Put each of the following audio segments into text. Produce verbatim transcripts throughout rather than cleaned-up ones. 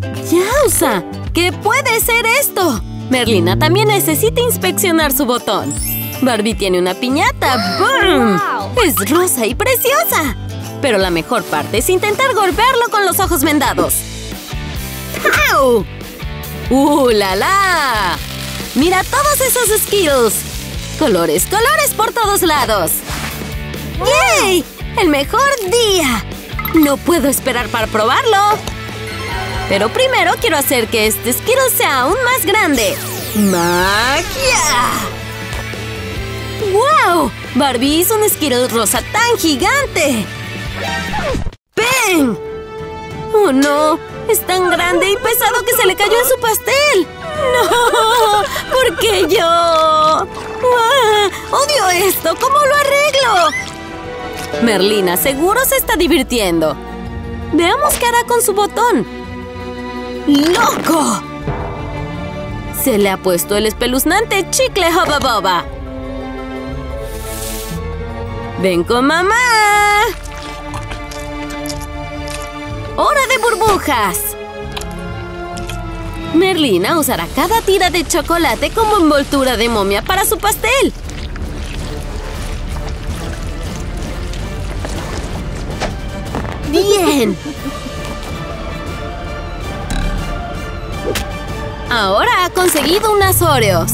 ¡Yauza! ¿Qué puede ser esto? Merlina también necesita inspeccionar su botón. Barbie tiene una piñata. ¡Bum! Es rosa y preciosa. Pero la mejor parte es intentar golpearlo con los ojos vendados. ¡Au! ¡Uh, la, la! ¡Mira todos esos Skittles! ¡Colores, colores por todos lados! ¡Yay! ¡El mejor día! No puedo esperar para probarlo. Pero primero quiero hacer que este Skittle sea aún más grande. ¡Magia! ¡Wow! Barbie hizo un Skittle rosa tan gigante. ¡Ven! ¡Oh, no! Es tan grande y pesado que se le cayó en su pastel. ¡No! ¿Por qué yo? ¡Ah! ¡Odio esto! ¿Cómo lo arreglo? Merlina seguro se está divirtiendo. Veamos qué hará con su botón. ¡Loco! Se le ha puesto el espeluznante chicle Hubba Bubba. ¡Ven con mamá! ¡Hora de burbujas! Merlina usará cada tira de chocolate como envoltura de momia para su pastel. ¡Bien! Ahora ha conseguido unas Oreos.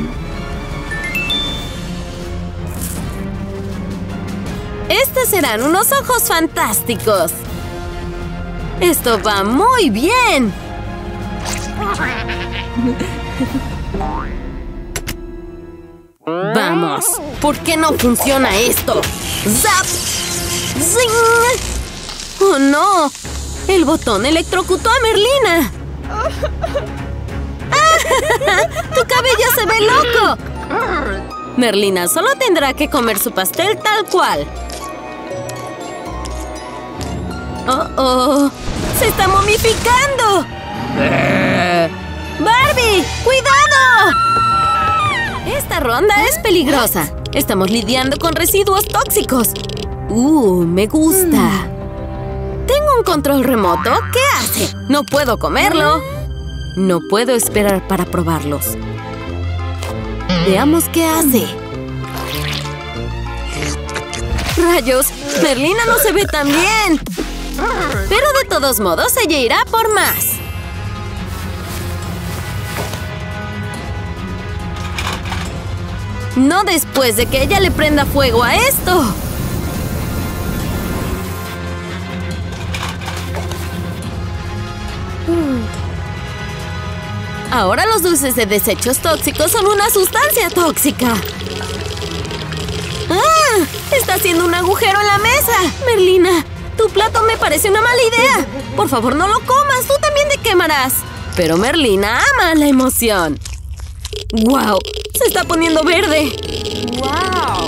Estos serán unos ojos fantásticos. ¡Esto va muy bien! ¡Vamos! ¿Por qué no funciona esto? ¡Zap! ¡Zing! ¡Oh, no! El botón electrocutó a Merlina. ¡Tu cabello se ve loco! Merlina solo tendrá que comer su pastel tal cual. ¡Oh, oh! ¡Se está momificando! ¡Barbie! ¡Cuidado! Esta ronda es peligrosa. Estamos lidiando con residuos tóxicos. ¡Uh! Me gusta. Tengo un control remoto. ¿Qué hace? No puedo comerlo. No puedo esperar para probarlos. Veamos qué hace. ¡Rayos! ¡Merlina no se ve tan bien! Pero de todos modos, ella irá por más. No después de que ella le prenda fuego a esto. Ahora los dulces de desechos tóxicos son una sustancia tóxica. ¡Ah! ¡Está haciendo un agujero en la mesa! Merlina, tu plato me parece una mala idea. Por favor, no lo comas. Tú también te quemarás. Pero Merlina ama la emoción. ¡Guau! Se está poniendo verde. ¡Guau!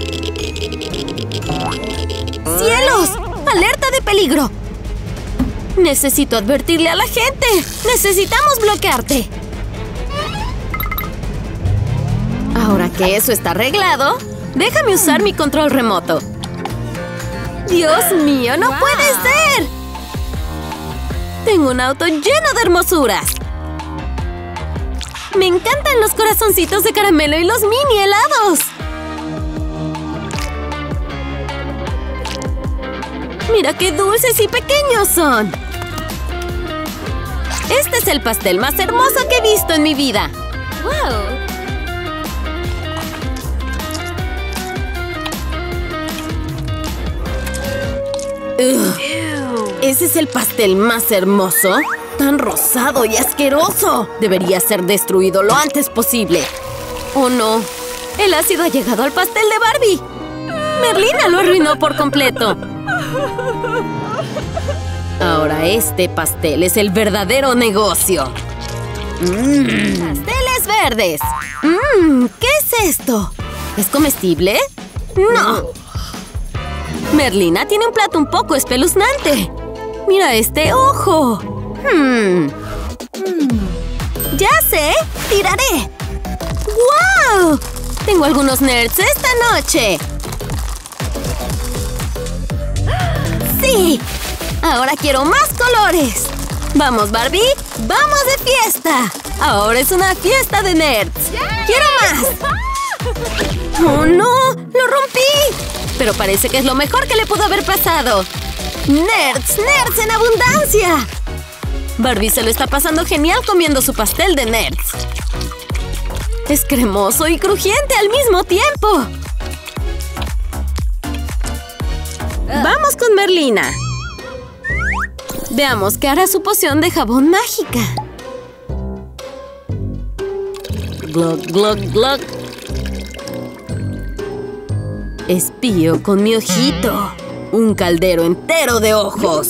¡Cielos! ¡Alerta de peligro! Necesito advertirle a la gente. Necesitamos bloquearte. Ahora que eso está arreglado, déjame usar mi control remoto. ¡Dios mío! ¡No puede ser! Tengo un auto lleno de hermosuras. Me encantan los corazoncitos de caramelo y los mini helados. ¡Mira qué dulces y pequeños son! Este es el pastel más hermoso que he visto en mi vida. ¡Wow! Ugh. ¿Ese es el pastel más hermoso? ¡Tan rosado y asqueroso! Debería ser destruido lo antes posible. ¡Oh, no! El ácido ha llegado al pastel de Barbie. Merlina lo arruinó por completo. Ahora este pastel es el verdadero negocio. Mmm, pasteles verdes. Mmm, ¿qué es esto? ¿Es comestible? No. Merlina tiene un plato un poco espeluznante. Mira este ojo. Hmm. Ya sé, tiraré. ¡Wow! Tengo algunos nerds esta noche. ¡Sí! Ahora quiero más colores. ¡Vamos, Barbie! ¡Vamos de fiesta! Ahora es una fiesta de nerds. ¡Quiero más! ¡Oh, no! ¡Lo rompí! Pero parece que es lo mejor que le pudo haber pasado. ¡Nerds! ¡Nerds en abundancia! Barbie se lo está pasando genial comiendo su pastel de nerds. Es cremoso y crujiente al mismo tiempo. Vamos con Merlina. Veamos qué hará su poción de jabón mágica. Glug, glug, glug. Espío con mi ojito. Un caldero entero de ojos.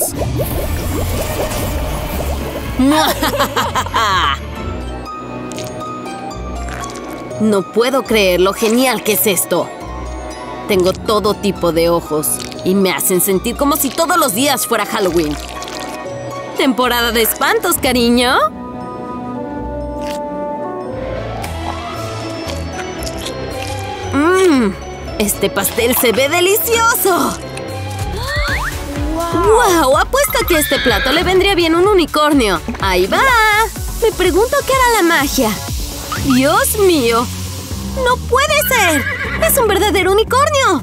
No puedo creer lo genial que es esto. Tengo todo tipo de ojos y me hacen sentir como si todos los días fuera Halloween. ¿Temporada de espantos, cariño? Mmm, este pastel se ve delicioso. ¡Wow! Apuesto que a este plato le vendría bien un unicornio. ¡Ahí va! Me pregunto qué hará la magia. ¡Dios mío! ¡No puede ser! ¡Es un verdadero unicornio!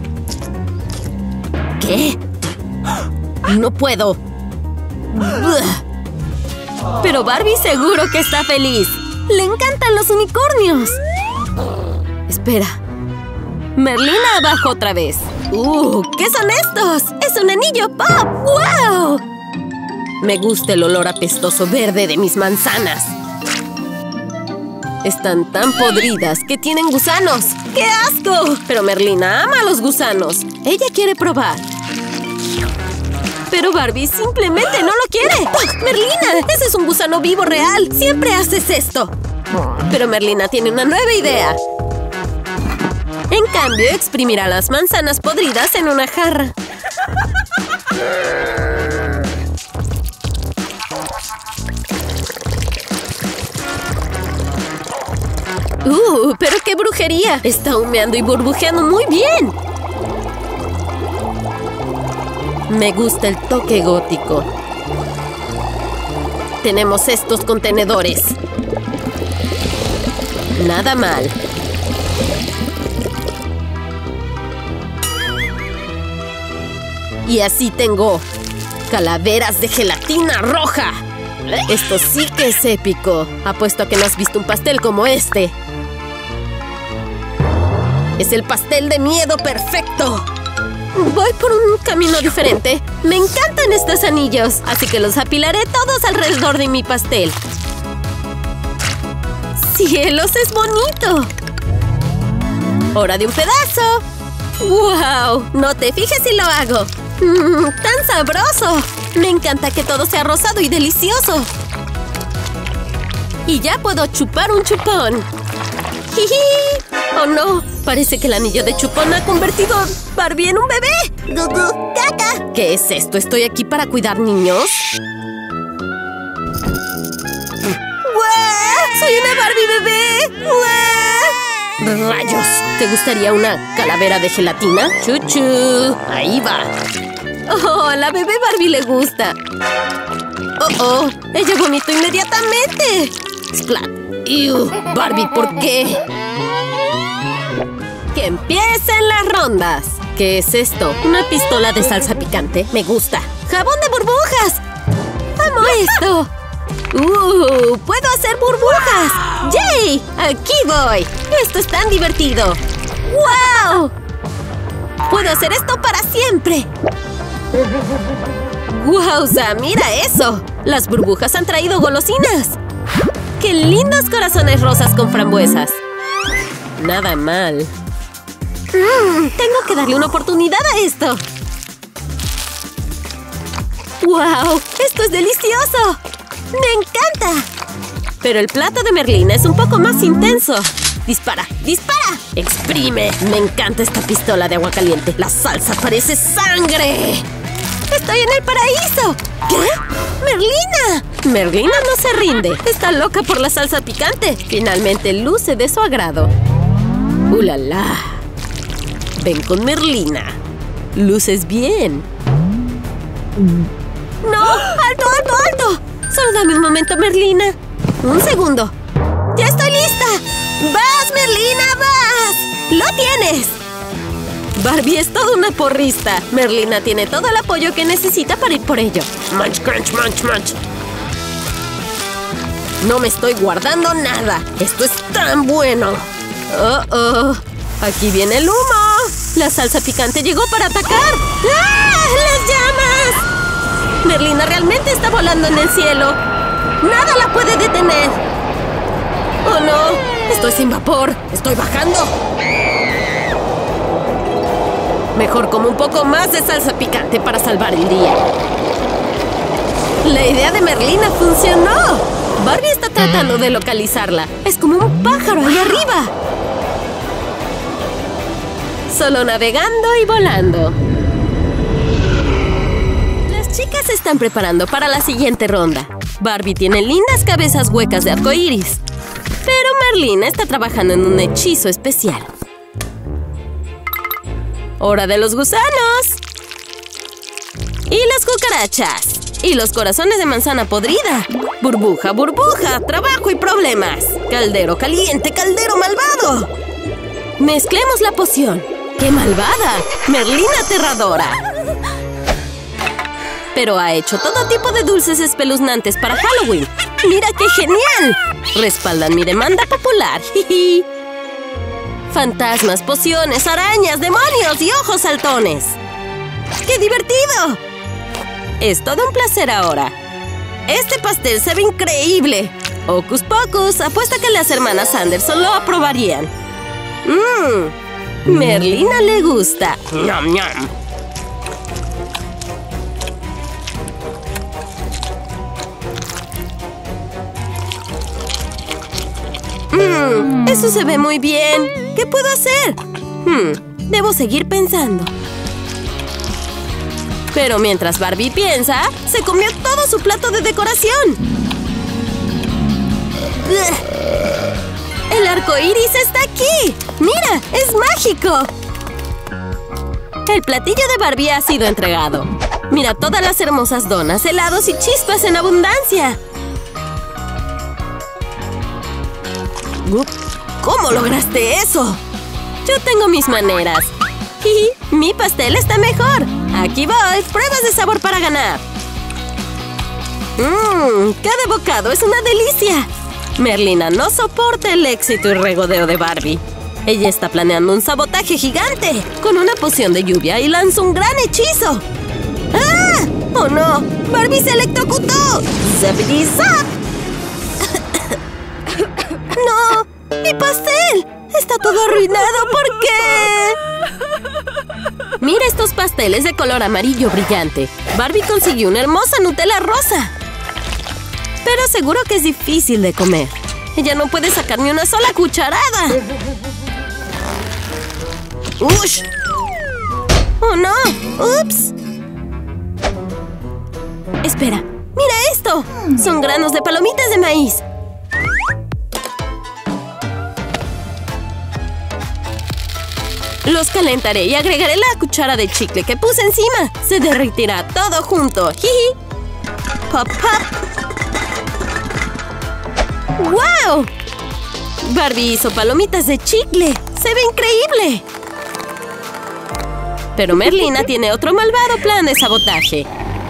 ¿Qué? ¡No puedo! Pero Barbie seguro que está feliz. ¡Le encantan los unicornios! Espera. Merlina abajo otra vez. ¡Uh! ¿Qué son estos? ¡Es un anillo pop! ¡Wow! Me gusta el olor apestoso verde de mis manzanas. Están tan podridas que tienen gusanos. ¡Qué asco! Pero Merlina ama a los gusanos. Ella quiere probar. Pero Barbie simplemente no lo quiere. ¡Oh, Merlina! ¡Ese es un gusano vivo real! ¡Siempre haces esto! Pero Merlina tiene una nueva idea. En cambio, exprimirá las manzanas podridas en una jarra. ¡Uh! ¡Pero qué brujería! Está humeando y burbujeando muy bien. Me gusta el toque gótico. Tenemos estos contenedores. Nada mal. Y así tengo calaveras de gelatina roja. Esto sí que es épico. Apuesto a que no has visto un pastel como este. Es el pastel de miedo perfecto. Voy por un camino diferente. Me encantan estos anillos, así que los apilaré todos alrededor de mi pastel. ¡Cielos, es bonito! ¡Hora de un pedazo! ¡Wow! No te fijes si lo hago. Mm, ¡tan sabroso! Me encanta que todo sea rosado y delicioso. Y ya puedo chupar un chupón. ¡Jiji! ¡Oh, no! Parece que el anillo de chupón ha convertido a Barbie en un bebé. ¡Gugu! ¡Caca! ¿Qué es esto? ¿Estoy aquí para cuidar niños? ¡Guau! ¡Soy una Barbie bebé! ¡Guau! ¡Rayos! ¿Te gustaría una calavera de gelatina? ¡Chuchu! ¡Ahí va! ¡Oh! A la bebé Barbie le gusta. ¡Oh, oh! ¡Ella vomitó inmediatamente! ¡Splat! ¡Ew! Barbie, ¿por qué? ¡Que empiecen las rondas! ¿Qué es esto? ¿Una pistola de salsa picante? Me gusta. ¡Jabón de burbujas! ¡Amo esto! ¡Uh! ¡Puedo hacer burbujas! ¡Yay! ¡Aquí voy! ¡Esto es tan divertido! ¡Wow! ¡Puedo hacer esto para siempre! ¡Guauza! ¡Mira eso! Las burbujas han traído golosinas. ¡Qué lindos corazones rosas con frambuesas! Nada mal. Mm, tengo que darle una oportunidad a esto. ¡Wow! ¡Esto es delicioso! ¡Me encanta! Pero el plato de Merlina es un poco más intenso. ¡Dispara! ¡Dispara! ¡Exprime! Me encanta esta pistola de agua caliente. ¡La salsa parece sangre! ¡Estoy en el paraíso! ¿Qué? ¡Merlina! Merlina no se rinde. Está loca por la salsa picante. Finalmente luce de su agrado. ¡Uh, la, la! Ven con Merlina. Luces bien. ¡No! ¡Alto, alto, alto! Solo dame un momento, Merlina. Un segundo. ¡Ya estoy lista! ¡Vas, Merlina, vas! ¡Lo tienes! Barbie es toda una porrista. Merlina tiene todo el apoyo que necesita para ir por ello. Munch, crunch, munch, munch. No me estoy guardando nada. Esto es tan bueno. Oh, oh. Aquí viene el humo. La salsa picante llegó para atacar. ¡Ah! ¡Las llamas! Merlina realmente está volando en el cielo. Nada la puede detener. ¡Oh, no! Estoy sin vapor. Estoy bajando. Mejor como un poco más de salsa picante para salvar el día. La idea de Merlina funcionó. Barbie está tratando de localizarla. Es como un pájaro ahí arriba. Solo navegando y volando. Las chicas se están preparando para la siguiente ronda. Barbie tiene lindas cabezas huecas de arcoíris. Pero Merlina está trabajando en un hechizo especial. ¡Hora de los gusanos! ¡Y las cucarachas! ¡Y los corazones de manzana podrida! ¡Burbuja, burbuja! ¡Trabajo y problemas! ¡Caldero caliente, caldero malvado! ¡Mezclemos la poción! ¡Qué malvada! ¡Merlina aterradora! Pero ha hecho todo tipo de dulces espeluznantes para Halloween. ¡Mira qué genial! Respaldan mi demanda popular. ¡Jiji! Fantasmas, pociones, arañas, demonios y ojos saltones. ¡Qué divertido! Es todo un placer ahora. Este pastel se ve increíble. Hocus Pocus, apuesta que las hermanas Anderson lo aprobarían. Mmm, Merlina le gusta. Ñam, ñam. Mmm, eso se ve muy bien. ¿Qué puedo hacer? Hmm, debo seguir pensando. Pero mientras Barbie piensa, se comió todo su plato de decoración. ¡El arco iris está aquí! ¡Mira! ¡Es mágico! El platillo de Barbie ha sido entregado. Mira todas las hermosas donas, helados y chispas en abundancia. ¿Cómo lograste eso? Yo tengo mis maneras. Jiji, mi pastel está mejor. Aquí voy, pruebas de sabor para ganar. Mmm, cada bocado es una delicia. Merlina no soporta el éxito y regodeo de Barbie. Ella está planeando un sabotaje gigante con una poción de lluvia y lanza un gran hechizo. ¡Ah! ¡Oh no! ¡Barbie se electrocutó! ¡Zappity zap! ¡No! ¡Mi pastel! ¡Está todo arruinado! ¿Por qué? Mira estos pasteles de color amarillo brillante. Barbie consiguió una hermosa Nutella rosa. Pero seguro que es difícil de comer. Ella no puede sacar ni una sola cucharada. ¡Ush! ¡Oh, no! ¡Ups! Espera, ¡mira esto! Son granos de palomitas de maíz. Los calentaré y agregaré la cuchara de chicle que puse encima. Se derretirá todo junto. ¡Jiji! ¡Pop, pop! ¡Wow! Barbie hizo palomitas de chicle. ¡Se ve increíble! Pero Merlina tiene otro malvado plan de sabotaje.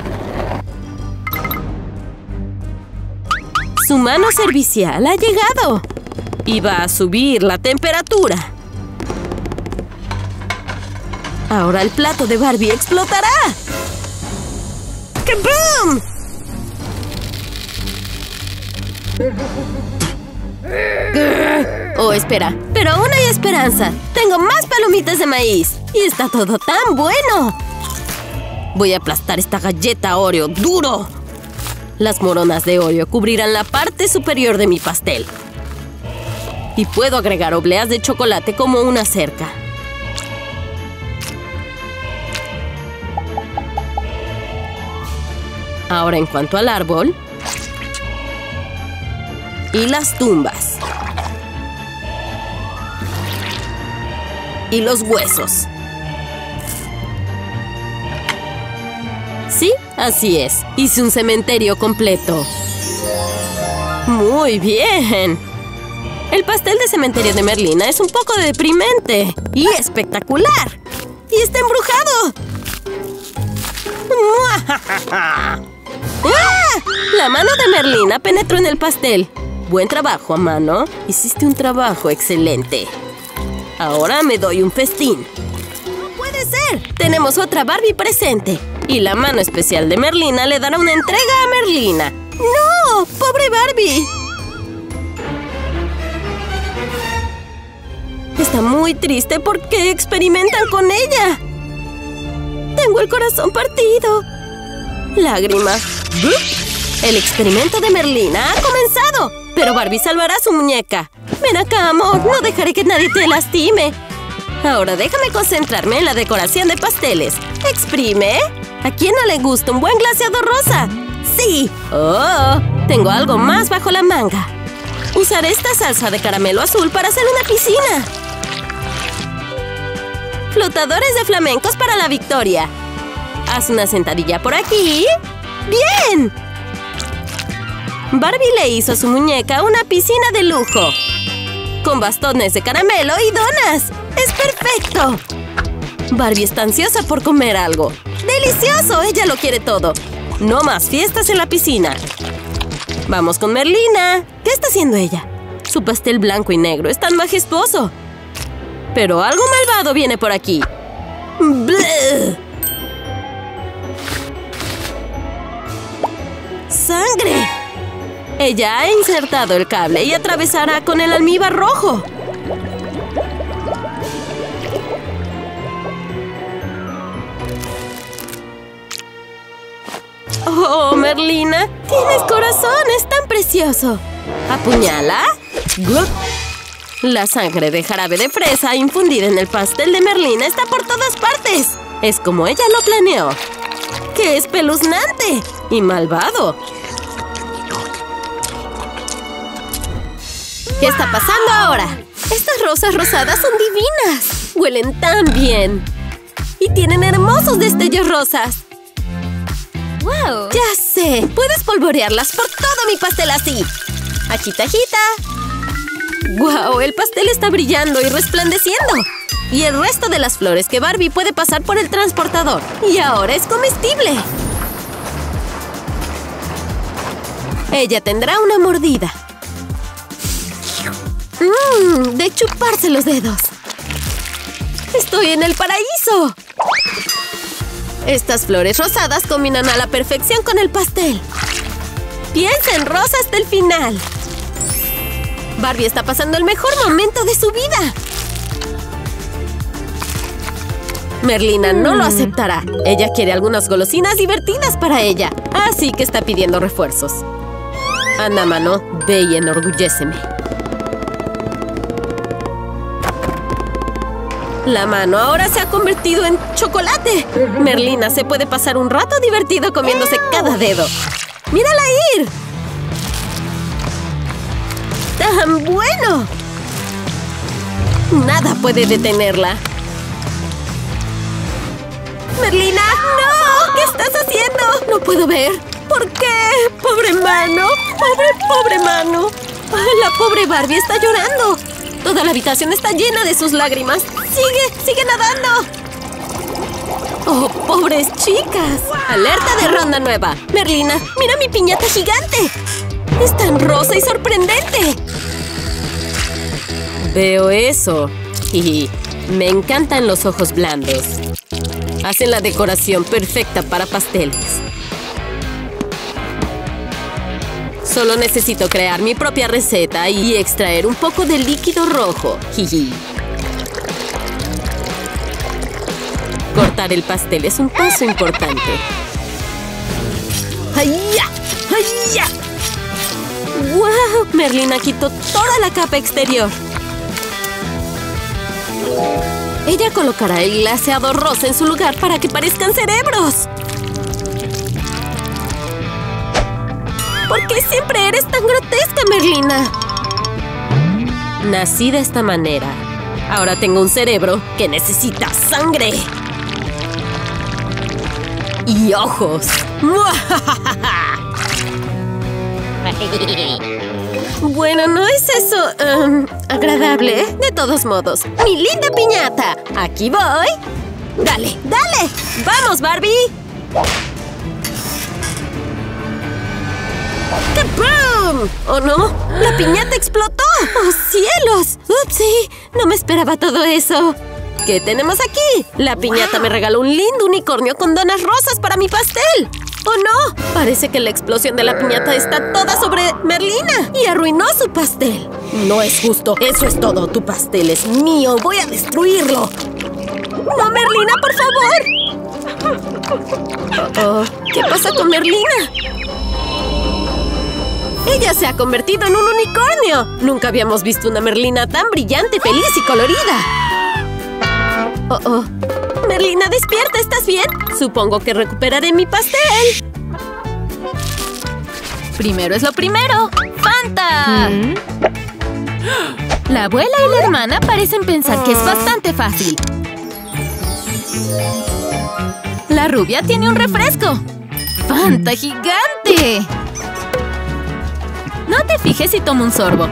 Su mano servicial ha llegado. Y va a subir la temperatura. Ahora el plato de Barbie explotará. ¡Kaboom! Oh, espera. Pero aún hay esperanza. Tengo más palomitas de maíz. Y está todo tan bueno. Voy a aplastar esta galleta Oreo duro. Las moronas de Oreo cubrirán la parte superior de mi pastel. Y puedo agregar obleas de chocolate como una cerca. Ahora en cuanto al árbol. Y las tumbas. Y los huesos. Sí, así es. Hice un cementerio completo. Muy bien. El pastel de cementerio de Merlina es un poco deprimente y espectacular. ¡Y está embrujado! ¡Ah! La mano de Merlina penetró en el pastel. Buen trabajo, mano. Hiciste un trabajo excelente. Ahora me doy un festín. ¡No puede ser! Tenemos otra Barbie presente. Y la mano especial de Merlina le dará una entrega a Merlina. ¡No! ¡Pobre Barbie! Está muy triste porque experimentan con ella. Tengo el corazón partido. Lágrimas. El experimento de Merlina ha comenzado. Pero Barbie salvará a su muñeca. Ven acá, amor. No dejaré que nadie te lastime. Ahora déjame concentrarme en la decoración de pasteles. Exprime. ¿A quién no le gusta un buen glaseado rosa? ¡Sí! ¡Oh! Tengo algo más bajo la manga. Usaré esta salsa de caramelo azul para hacer una piscina. Flotadores de flamencos para la victoria. Haz una sentadilla por aquí. ¡Bien! Barbie le hizo a su muñeca una piscina de lujo. Con bastones de caramelo y donas. ¡Es perfecto! Barbie está ansiosa por comer algo. ¡Delicioso! Ella lo quiere todo. No más fiestas en la piscina. Vamos con Merlina. ¿Qué está haciendo ella? Su pastel blanco y negro es tan majestuoso. Pero algo malvado viene por aquí. ¡Bleh! ¡Sangre! Ella ha insertado el cable y atravesará con el almíbar rojo. ¡Oh, Merlina! ¡Tienes corazón! ¡Es tan precioso! ¿Apuñala? La sangre de jarabe de fresa infundida en el pastel de Merlina está por todas partes. Es como ella lo planeó. ¡Qué espeluznante! ¡Y malvado! ¿Qué está pasando ahora? Estas rosas rosadas son divinas. Huelen tan bien. Y tienen hermosos destellos rosas. ¡Wow! ¡Ya sé! Puedes polvorearlas por todo mi pastel así. ¡Agita, agita! ¡Guau! El pastel está brillando y resplandeciendo. Y el resto de las flores que Barbie puede pasar por el transportador. Y ahora es comestible. Ella tendrá una mordida. ¡Mmm! De chuparse los dedos. ¡Estoy en el paraíso! Estas flores rosadas combinan a la perfección con el pastel. Piensa en rosa hasta el final. Barbie está pasando el mejor momento de su vida. Merlina no lo aceptará. Ella quiere algunas golosinas divertidas para ella. Así que está pidiendo refuerzos. Anda, mano, ve y enorgulléceme. La mano ahora se ha convertido en chocolate. Merlina se puede pasar un rato divertido comiéndose cada dedo. ¡Mírala ir! ¡Tan bueno! Nada puede detenerla. ¡Merlina! ¡No! ¿Qué estás haciendo? No puedo ver. ¿Por qué? ¡Pobre mano! ¡Pobre, pobre mano! La pobre Barbie está llorando. Toda la habitación está llena de sus lágrimas. ¡Sigue! ¡Sigue nadando! ¡Oh, pobres chicas! ¡Alerta de ronda nueva! Merlina, ¡mira mi piñata gigante! ¡Es tan rosa y sorprendente! Veo eso. Y me encantan los ojos blandos. Hacen la decoración perfecta para pasteles. Solo necesito crear mi propia receta y extraer un poco de líquido rojo. Jiji. Cortar el pastel es un paso importante. ¡Ay-ya! ¡Ay-ya! ¡Wow! Merlina quitó toda la capa exterior. Ella colocará el glaseado rosa en su lugar para que parezcan cerebros. ¿Por qué siempre eres tan grotesca, Merlina? Nací de esta manera. Ahora tengo un cerebro que necesita sangre. Y ojos. Bueno, no es eso um, agradable. De todos modos, ¡mi linda piñata! ¡Aquí voy! ¡Dale, dale! ¡Vamos, Barbie! ¡Kaboom! ¿Oh, no? ¡La piñata explotó! ¡Oh, cielos! ¡Upsi! No me esperaba todo eso. ¿Qué tenemos aquí? La piñata me regaló un lindo unicornio con donas rosas para mi pastel. ¡Oh, no! Parece que la explosión de la piñata está toda sobre Merlina y arruinó su pastel. No es justo. Eso es todo. Tu pastel es mío. Voy a destruirlo. ¡No, Merlina, por favor! Oh, ¿qué pasa con Merlina? ¡Ella se ha convertido en un unicornio! Nunca habíamos visto una Merlina tan brillante, feliz y colorida. ¡Oh, oh! ¡Merlina, despierta! ¿Estás bien? Supongo que recuperaré mi pastel. Primero es lo primero. ¡Fanta! ¿Mm? La abuela y la hermana parecen pensar que es bastante fácil. La rubia tiene un refresco. ¡Fanta gigante! No te fijes si tomo un sorbo.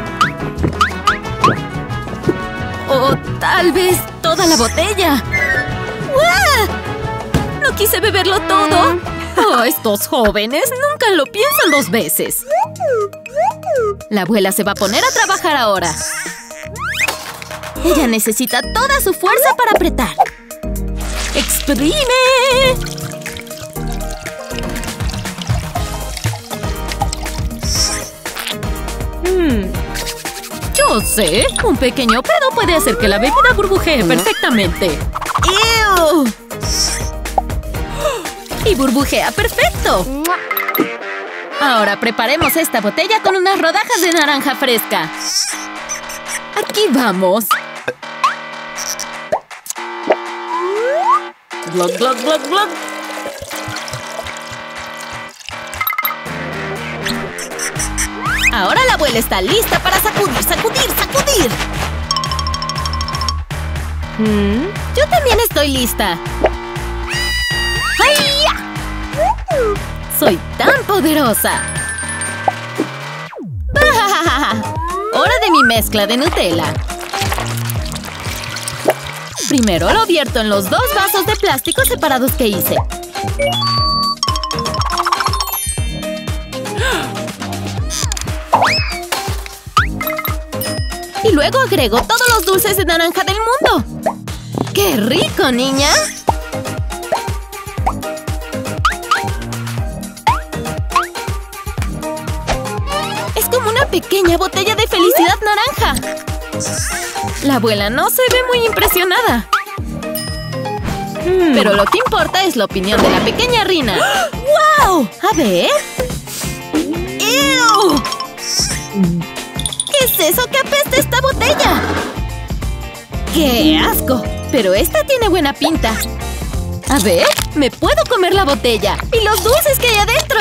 O tal vez toda la botella. ¡Uah! No quise beberlo todo. Oh, estos jóvenes nunca lo piensan dos veces. La abuela se va a poner a trabajar ahora. Ella necesita toda su fuerza para apretar. ¡Exprime! Hmm. Yo sé, un pequeño pedo puede hacer que la bebida burbujee perfectamente. ¡Ew! Y burbujea perfecto. Ahora preparemos esta botella con unas rodajas de naranja fresca. Aquí vamos. Glug, glug, glug, glug. Ahora la abuela está lista para sacudir, sacudir, sacudir. ¿Mm? Yo también estoy lista. ¡Ay-ya! ¡Soy tan poderosa! ¡Bah! ¡Hora de mi mezcla de Nutella! Primero lo vierto en los dos vasos de plástico separados que hice. Y luego agrego todos los dulces de naranja del mundo. ¡Qué rico, niña! Es como una pequeña botella de felicidad naranja. La abuela no se ve muy impresionada. Hmm. Pero lo que importa es la opinión de la pequeña Rina. ¡Wow! A ver. ¡Ew! ¿Qué es eso que apesta esta botella? ¡Qué asco! Pero esta tiene buena pinta. A ver, me puedo comer la botella. ¡Y los dulces que hay adentro!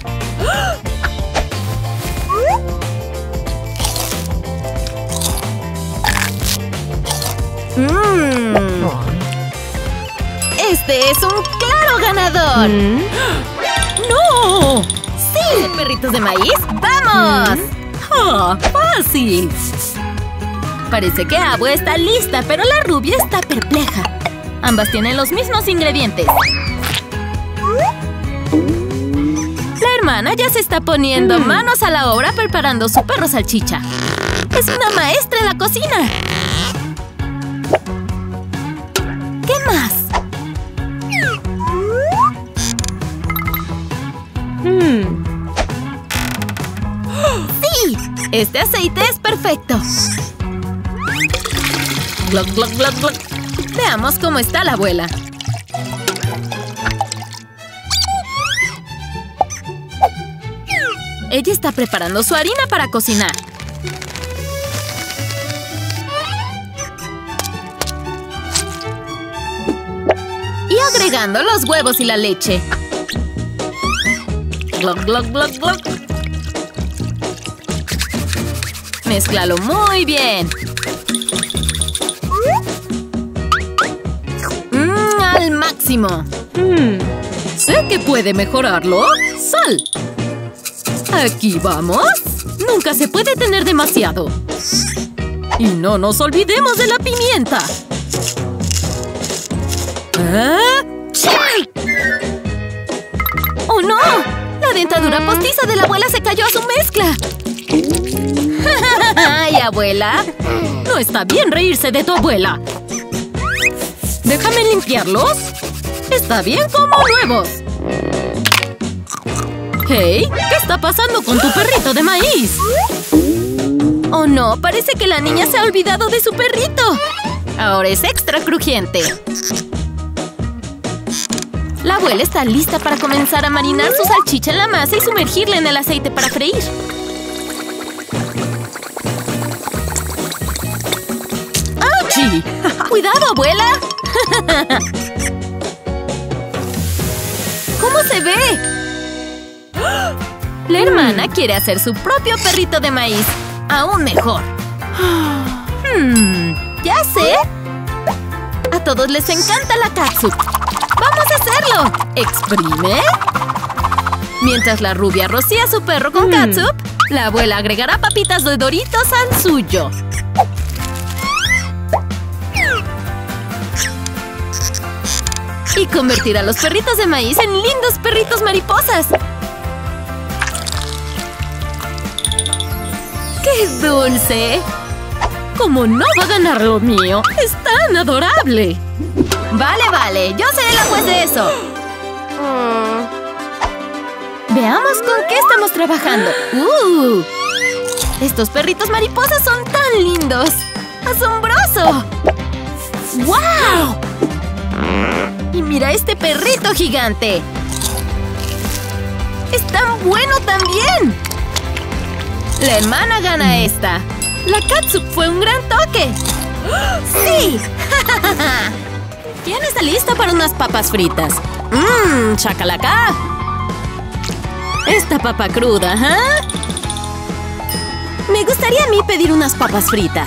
¡Mmm! Este es un claro ganador. ¿Mm? ¡No! ¡Sí! ¿Perritos de maíz? ¡Vamos! ¿Mm? ¡Oh, fácil! Parece que Abu está lista, pero la rubia está perpleja. Ambas tienen los mismos ingredientes. La hermana ya se está poniendo manos a la obra preparando su perro salchicha. ¡Es una maestra en la cocina! ¿Qué más? Hmm. ¡Sí! Este aceite es perfecto. Glug, glug, glug, glug. Veamos cómo está la abuela. Ella está preparando su harina para cocinar. Y agregando los huevos y la leche. Glug, glug, glug, glug. Mézclalo muy bien. Mm, al máximo. Mm, sé que puede mejorarlo. Sal. Aquí vamos. Nunca se puede tener demasiado. Y no nos olvidemos de la pimienta. ¿Ah? ¡Oh, no! La dentadura postiza de la abuela se cayó a su mezcla. ¡Ay, abuela! No está bien reírse de tu abuela. Déjame limpiarlos. Está bien como nuevos. Hey, ¿qué está pasando con tu perrito de maíz? Oh, no, parece que la niña se ha olvidado de su perrito. Ahora es extra crujiente. La abuela está lista para comenzar a marinar su salchicha en la masa y sumergirla en el aceite para freír. ¡Auchi! ¡Cuidado, abuela! ¿Cómo se ve? La hermana quiere hacer su propio perrito de maíz. Aún mejor. Hmm, ya sé. A todos les encanta la catsup. ¡Vamos a hacerlo! Exprime. Mientras la rubia rocía a su perro con catsup, la abuela agregará papitas de Doritos al suyo. Y convertirá a los perritos de maíz en lindos perritos mariposas. ¡Qué dulce! ¿Cómo no va a ganar lo mío? ¡Es tan adorable! Vale, vale. Yo seré la juez de eso. Veamos con qué estamos trabajando. ¡Uh! Estos perritos mariposas son tan lindos. ¡Asombroso! ¡Wow! Y mira este perrito gigante. ¡Es tan bueno también! La hermana gana esta. La catsup fue un gran toque. ¡Sí! ¿Quién está lista para unas papas fritas? ¡Mmm! ¡Chacalacá! Esta papa cruda, ¿ah? Me gustaría a mí pedir unas papas fritas.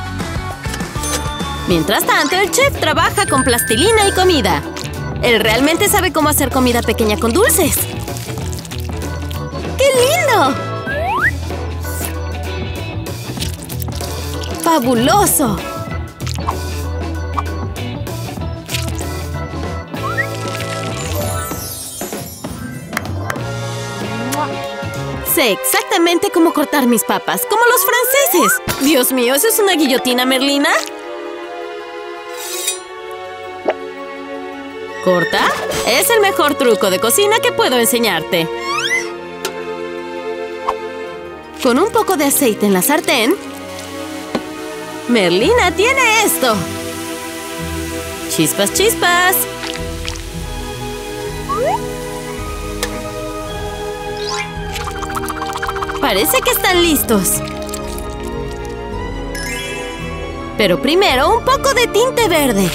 Mientras tanto, el chef trabaja con plastilina y comida. Él realmente sabe cómo hacer comida pequeña con dulces. ¡Qué lindo! ¡Fabuloso! Sé exactamente cómo cortar mis papas, como los franceses. Dios mío, ¿eso es una guillotina, Merlina? ¿Corta? Es el mejor truco de cocina que puedo enseñarte. Con un poco de aceite en la sartén, Merlina tiene esto. ¡Chispas, chispas! Parece que están listos. Pero primero, un poco de tinte verde.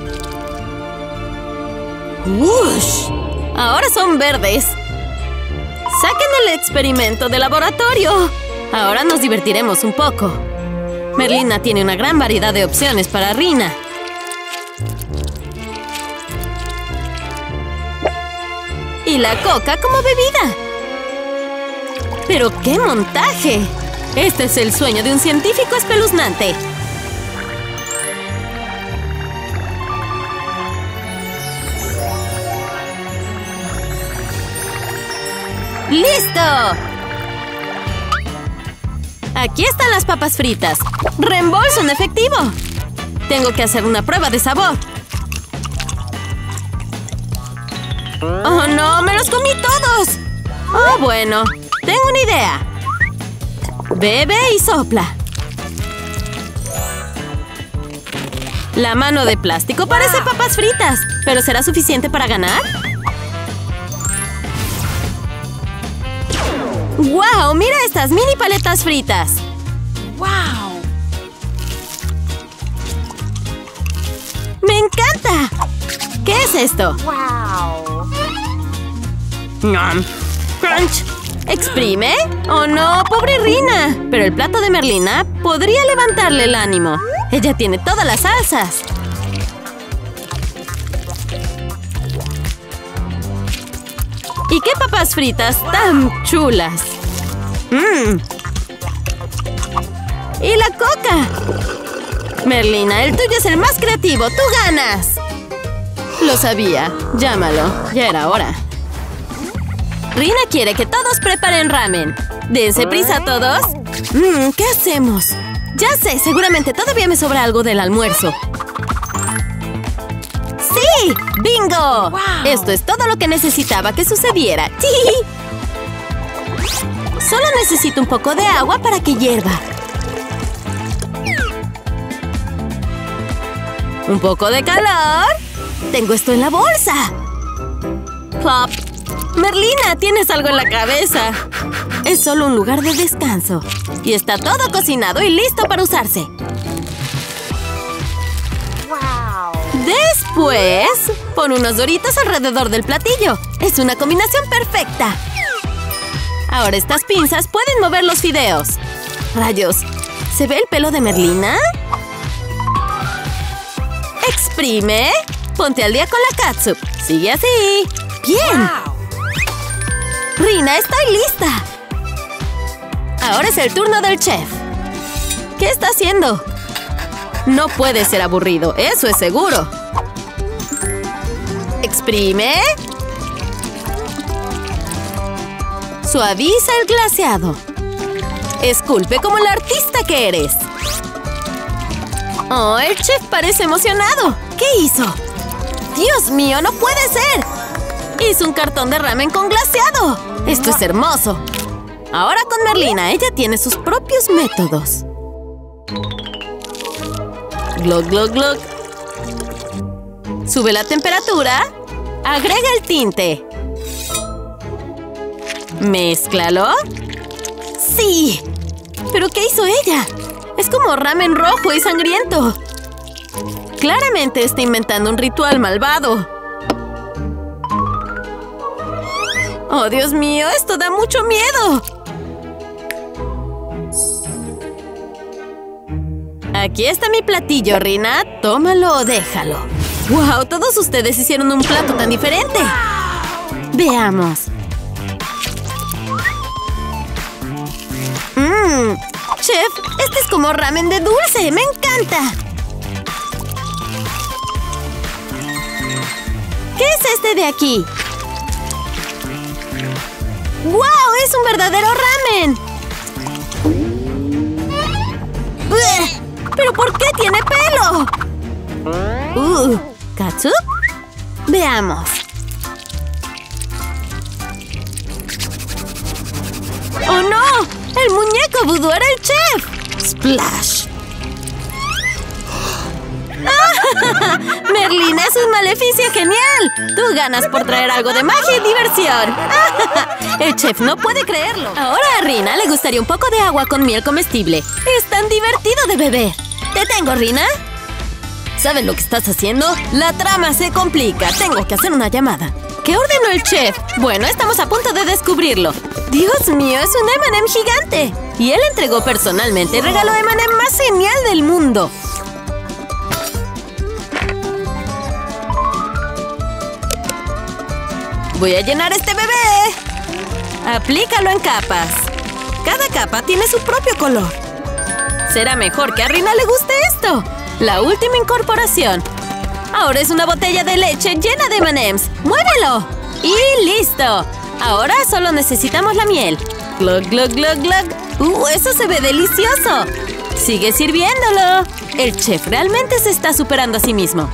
¡Ush! Ahora son verdes. ¡Saquen el experimento de laboratorio! Ahora nos divertiremos un poco. Merlina tiene una gran variedad de opciones para Rina. Y la coca como bebida. ¡Pero qué montaje! Este es el sueño de un científico espeluznante. ¡Listo! Aquí están las papas fritas. ¡Reembolso en efectivo! Tengo que hacer una prueba de sabor. ¡Oh, no! ¡Me los comí todos! ¡Oh, bueno! Tengo una idea. Bebe y sopla. La mano de plástico parece papas fritas. ¿Pero será suficiente para ganar? ¡Wow! ¡Mira estas mini paletas fritas! ¡Wow! ¡Me encanta! ¿Qué es esto? ¡Wow! ¡Nom! ¡Crunch! ¿Exprime? ¡Oh, no! ¡Pobre Rina! Pero el plato de Merlina podría levantarle el ánimo. Ella tiene todas las salsas. ¿Y qué papas fritas tan chulas? ¡Mmm! ¡Y la coca! Merlina, el tuyo es el más creativo. ¡Tú ganas! Lo sabía. Llámalo. Ya era hora. Rina quiere que todos preparen ramen. Dense prisa todos. Mm, ¿Qué hacemos? Ya sé, seguramente todavía me sobra algo del almuerzo. ¡Sí! ¡Bingo! Wow. Esto es todo lo que necesitaba que sucediera. ¡Sí! Solo necesito un poco de agua para que hierva. Un poco de calor. Tengo esto en la bolsa. Plop. Merlina, tienes algo en la cabeza. Es solo un lugar de descanso. Y está todo cocinado y listo para usarse. Después, pon unos doritos alrededor del platillo. Es una combinación perfecta. Ahora estas pinzas pueden mover los fideos. ¡Rayos! ¿Se ve el pelo de Merlina? Exprime. Ponte al día con la catsup. Sigue así. ¡Bien! Rina, estoy lista. Ahora es el turno del chef. ¿Qué está haciendo? No puede ser aburrido, eso es seguro. Exprime. Suaviza el glaseado. Esculpe como el artista que eres. Oh, el chef parece emocionado. ¿Qué hizo? ¡Dios mío, no puede ser! Hizo un cartón de ramen con glaseado. Esto es hermoso. Ahora con Merlina, ella tiene sus propios métodos. Glug, glug, glug. Sube la temperatura. Agrega el tinte. Mézclalo. ¡Sí! ¿Pero qué hizo ella? Es como ramen rojo y sangriento. Claramente está inventando un ritual malvado. ¡Oh, Dios mío! ¡Esto da mucho miedo! Aquí está mi platillo, Rina. Tómalo o déjalo. ¡Wow! Todos ustedes hicieron un plato tan diferente. Veamos. Mmm. Chef, este es como ramen de dulce. ¡Me encanta! ¿Qué es este de aquí? ¡Wow! ¡Es un verdadero ramen! ¿Pero por qué tiene pelo? Uh, ¿Katsup? Veamos. ¡Oh, no! ¡El muñeco vudú era el chef! ¡Splash! ¡Merlina, es un maleficio genial! Tú ganas por traer algo de magia y diversión. El chef no puede creerlo. Ahora a Rina le gustaría un poco de agua con miel comestible. Es tan divertido de beber. ¿Te tengo, Rina? ¿Sabes lo que estás haciendo? La trama se complica. Tengo que hacer una llamada. ¿Qué ordenó el chef? Bueno, estamos a punto de descubrirlo. ¡Dios mío! ¡Es un eme and eme gigante! Y él entregó personalmente el regalo eme and eme más genial del mundo. Voy a llenar este bebé. Aplícalo en capas. Cada capa tiene su propio color. Será mejor que a Rina le guste esto. La última incorporación. Ahora es una botella de leche llena de eme and emes. ¡Muévelo! ¡Y listo! Ahora solo necesitamos la miel. Glug, glug, glug, glug. ¡Uh, eso se ve delicioso! Sigue sirviéndolo. El chef realmente se está superando a sí mismo.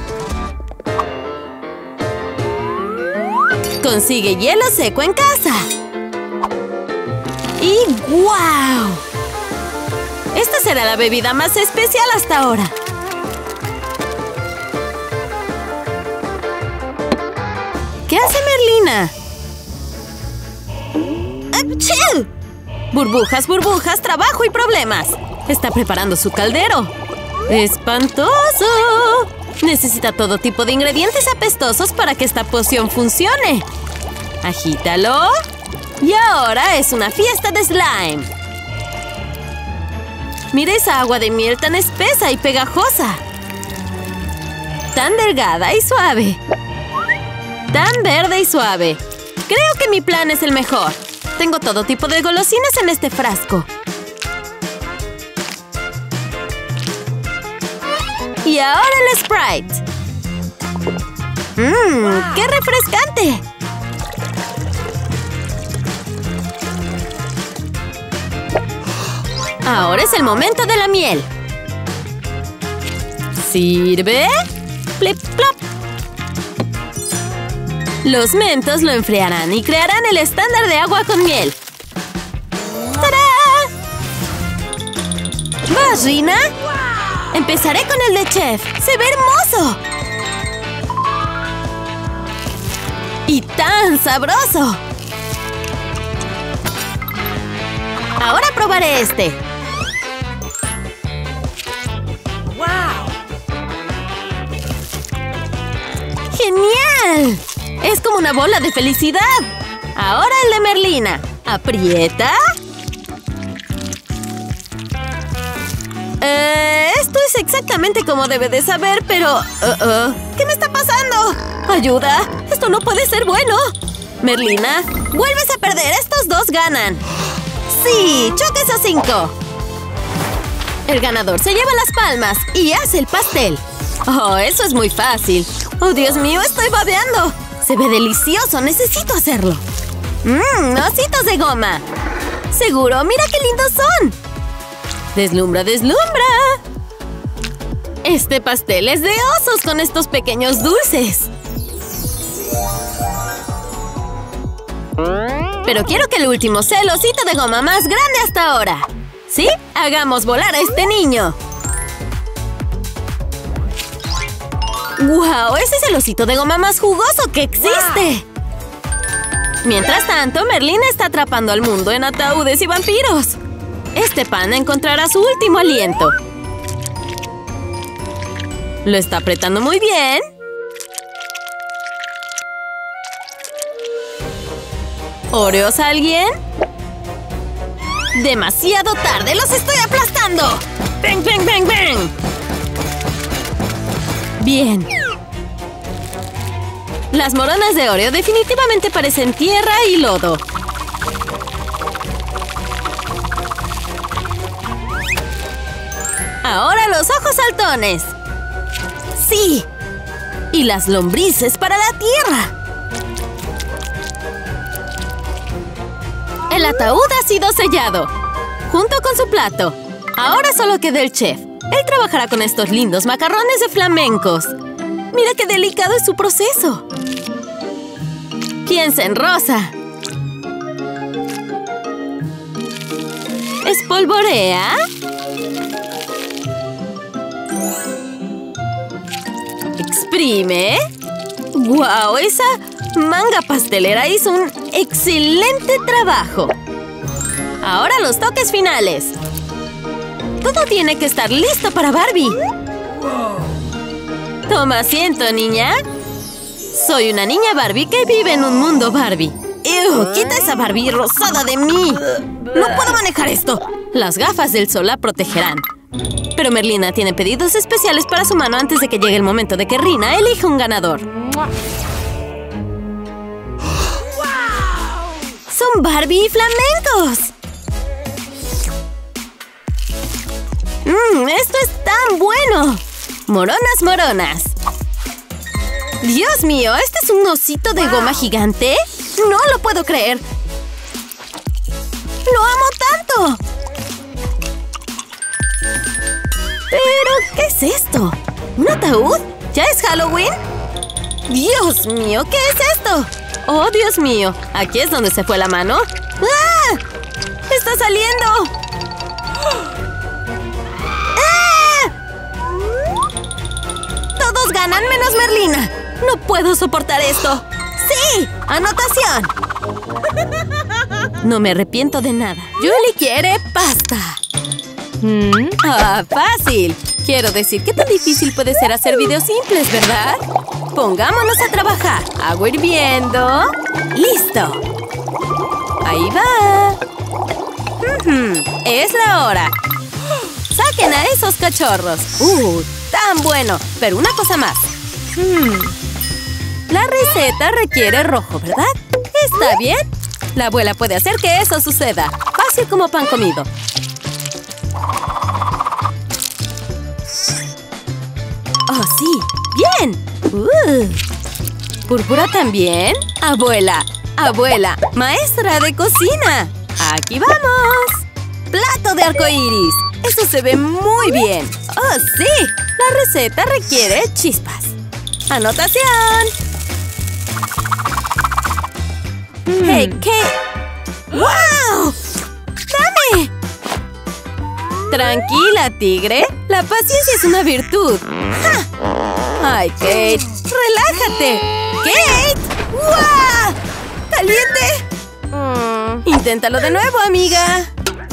Consigue hielo seco en casa. ¡Y guau! Esta será la bebida más especial hasta ahora. ¿Qué hace Merlina? ¡Achú! Burbujas, burbujas, trabajo y problemas. Está preparando su caldero. ¡Espantoso! Necesita todo tipo de ingredientes apestosos para que esta poción funcione. Agítalo. Y ahora es una fiesta de slime. Mira esa agua de miel tan espesa y pegajosa. Tan delgada y suave. Tan verde y suave. Creo que mi plan es el mejor. Tengo todo tipo de golosinas en este frasco. Y ahora el Sprite. ¡Mmm! ¡Qué refrescante! Ahora es el momento de la miel. ¿Sirve? ¡Plip, plop! Los mentos lo enfriarán y crearán el estándar de agua con miel. ¡Tarán! ¿Vas, Rina? Empezaré con el de chef. ¡Se ve hermoso! ¡Y tan sabroso! Ahora probaré este. ¡Wow! ¡Genial! Es como una bola de felicidad. Ahora el de Merlina. Aprieta. Eh, esto es exactamente como debe de saber, pero... Uh, uh, ¿qué me está pasando? ¡Ayuda! ¡Esto no puede ser bueno! Merlina, vuelves a perder. Estos dos ganan. ¡Sí! ¡Choque esos cinco! El ganador se lleva las palmas y hace el pastel. ¡Oh, eso es muy fácil! ¡Oh, Dios mío! ¡Estoy babeando! ¡Se ve delicioso! ¡Necesito hacerlo! ¡Mmm! ¡Ositos de goma! ¡Seguro! ¡Mira qué lindos son! ¡Deslumbra, deslumbra! Este pastel es de osos con estos pequeños dulces. Pero quiero que el último sea el osito de goma más grande hasta ahora. ¿Sí? ¡Hagamos volar a este niño! ¡Guau! ¡Ese es el osito de goma más jugoso que existe! Mientras tanto, Merlina está atrapando al mundo en ataúdes y vampiros. Este pan encontrará su último aliento. Lo está apretando muy bien. ¿Oreos a alguien? ¡Demasiado tarde! ¡Los estoy aplastando! ¡Bang, bang, bang, bang! Bien. Las moronas de Oreo definitivamente parecen tierra y lodo. Ahora los ojos saltones. ¡Sí! Y las lombrices para la tierra. El ataúd ha sido sellado, junto con su plato. Ahora solo queda el chef. Él trabajará con estos lindos macarrones de flamencos. ¡Mira qué delicado es su proceso! Piensa en Rosa. Espolvorea. Exprime. ¡Guau! Esa manga pastelera hizo un excelente trabajo. Ahora los toques finales. Todo tiene que estar listo para Barbie. Toma asiento, niña. Soy una niña Barbie que vive en un mundo Barbie. ¡Ew! ¡Quita esa Barbie rosada de mí! ¡No puedo manejar esto! Las gafas del sol la protegerán. Pero Merlina tiene pedidos especiales para su mano antes de que llegue el momento de que Rina elija un ganador. ¡Son Barbie y flamencos! ¡Mmm! ¡Esto es tan bueno! ¡Moronas, moronas! ¡Dios mío! ¿Este es un osito de goma gigante? ¡No lo puedo creer! ¡Lo amo tanto! ¿Pero qué es esto? ¿Un ataúd? ¿Ya es Halloween? ¡Dios mío! ¿Qué es esto? ¡Oh, Dios mío! ¿Aquí es donde se fue la mano? ¡Ah! ¡Está saliendo! ¡Ah! ¡Todos ganan menos Merlina! ¡No puedo soportar esto! ¡Sí! ¡Anotación! No me arrepiento de nada. Julie quiere pasta. ¿Mm? ¡Ah, fácil! Quiero decir, ¿qué tan difícil puede ser hacer videos simples, verdad? Pongámonos a trabajar. Agua hirviendo. ¡Listo! Ahí va. Uh-huh. Es la hora. ¡Saquen a esos cachorros! ¡Uh! ¡Tan bueno! Pero una cosa más. Hmm. La receta requiere rojo, ¿verdad? ¿Está bien? La abuela puede hacer que eso suceda. Fácil como pan comido. ¡Bien! Uh. ¿Púrpura también? Abuela, abuela, maestra de cocina. ¡Aquí vamos! ¡Plato de arcoíris! ¡Eso se ve muy bien! ¡Oh, sí! La receta requiere chispas. ¡Anotación! Mm. ¡Hey, qué! ¡Wow! ¡Dame! Tranquila, tigre. La paciencia es una virtud. ¡Ja! ¡Ay, Kate! ¡Relájate! ¡Kate! ¡Wow! ¿Caliente? Mm. Inténtalo de nuevo, amiga.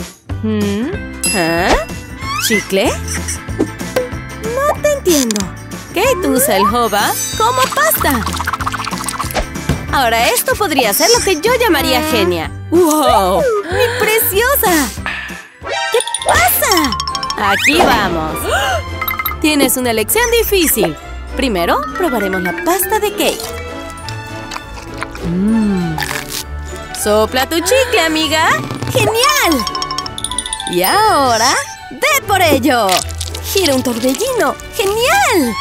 ¿Ah? ¿Chicle? No te entiendo. Kate usa el joba como pasta. Ahora esto podría ser lo que yo llamaría genia. ¡Wow! ¡Mi preciosa! ¿Qué pasa? Aquí vamos. Tienes una elección difícil. Primero, probaremos la pasta de Kate. Mm. ¡Sopla tu chicle, amiga! ¡Genial! Y ahora, ¡ve por ello! ¡Gira un torbellino! ¡Genial!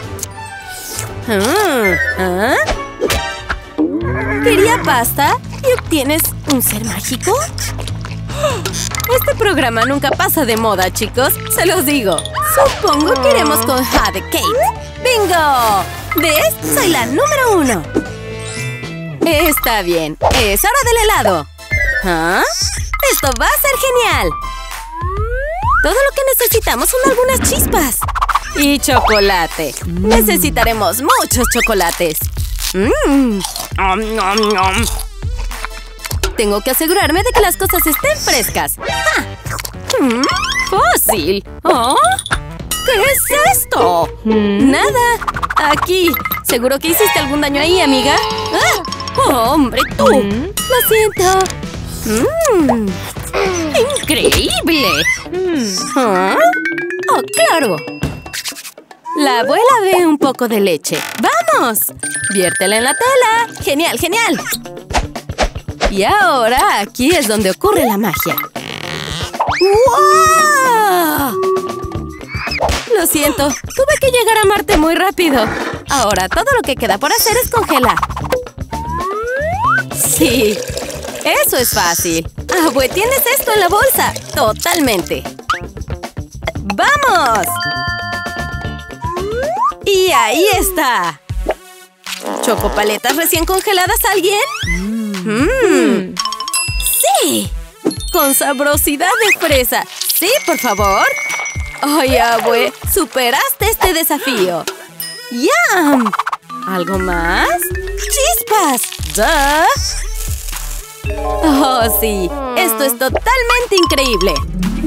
Ah, ¿ah? ¿Quería pasta y obtienes un ser mágico? Este programa nunca pasa de moda, chicos. Se los digo. Supongo que iremos con Jade Kate. ¡Bingo! ¿Ves? Soy la número uno. Está bien. Es hora del helado. ¿Ah? Esto va a ser genial. Todo lo que necesitamos son algunas chispas. Y chocolate. Mm. Necesitaremos muchos chocolates. Mm. Um, um, um. Tengo que asegurarme de que las cosas estén frescas. ¡Ah! Mm. ¡Fácil! ¿Oh? ¿Qué es esto? Mm. Nada. Aquí. ¿Seguro que hiciste algún daño ahí, amiga? ¡Ah! ¡Oh, hombre, tú! Mm. Lo siento. Mm. ¡Increíble! Mm. ¿Ah? ¡Oh, claro! La abuela ve un poco de leche. ¡Vamos! Viértela en la tela. ¡Genial, genial! Y ahora aquí es donde ocurre la magia. ¡Wow! Lo siento, tuve que llegar a Marte muy rápido. Ahora todo lo que queda por hacer es congelar. Sí, eso es fácil. ¡Abue, tienes esto en la bolsa! ¡Totalmente! ¡Vamos! ¡Y ahí está! ¿Chocopaletas recién congeladas, alguien? Mm. ¡Sí! Con sabrosidad de fresa. ¡Sí, por favor! ¡Ay, abue! ¡Superaste este desafío! ¡Yum! ¿Algo más? ¡Chispas! ¡Duh! ¡Oh, sí! ¡Esto es totalmente increíble!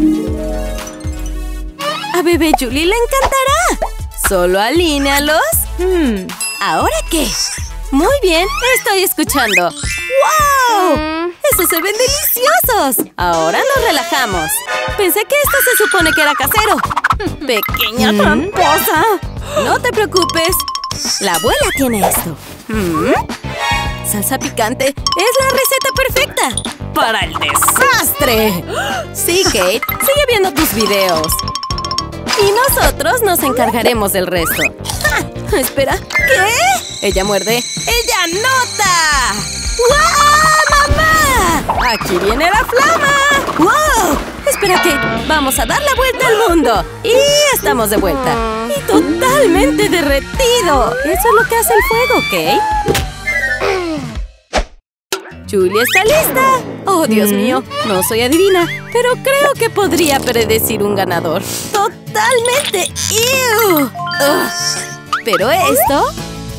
A bebé Julie le encantará. ¿Solo alínealos? Hmm. ¿Ahora qué? Muy bien, estoy escuchando. ¡Wow! Mm. ¡Esos se ven deliciosos! Ahora nos relajamos. Pensé que esto se supone que era casero. ¡Pequeña mm. tramposa! No te preocupes. La abuela tiene esto. ¿Mm? Salsa picante es la receta perfecta para el desastre. Sí, Kate, sigue viendo tus videos. Y nosotros nos encargaremos del resto. ¡Ah! Espera, ¿qué? Ella muerde. ¡Ella anota! ¡Wow, mamá! ¡Aquí viene la flama! ¡Wow! Espera, Kate, vamos a dar la vuelta al mundo. Y estamos de vuelta. Y totalmente derretido. Eso es lo que hace el fuego, Kate. Julie está lista. Oh, Dios mío, no soy adivina, pero creo que podría predecir un ganador. ¡Totalmente! ¡Ew! Ugh. Pero esto...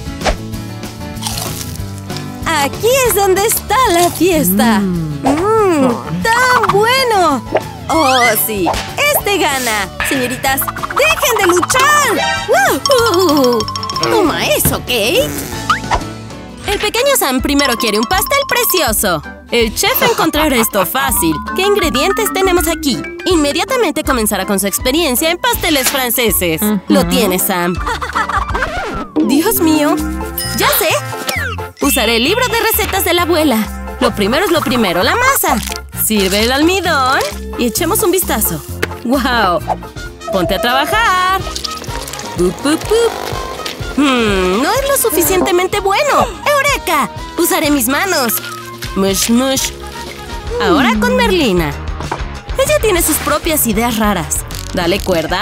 Aquí es donde está la fiesta. ¡Mmm! ¡Tan bueno! ¡Oh, sí! ¡Este gana! Señoritas, ¡dejen de luchar! ¡Woohoo! Toma eso, Kate. El pequeño Sam primero quiere un pastel precioso. El chef encontrará esto fácil. ¿Qué ingredientes tenemos aquí? Inmediatamente comenzará con su experiencia en pasteles franceses. Uh-huh. Lo tienes, Sam. ¡Dios mío! ¡Ya sé! Usaré el libro de recetas de la abuela. Lo primero es lo primero, la masa. Sirve el almidón y echemos un vistazo. ¡Wow! ¡Ponte a trabajar! ¡Pup, pup, pup! Hmm, no es lo suficientemente bueno. ¡Eureka! Usaré mis manos. Mush, mush. Ahora con Merlina. Ella tiene sus propias ideas raras. Dale cuerda.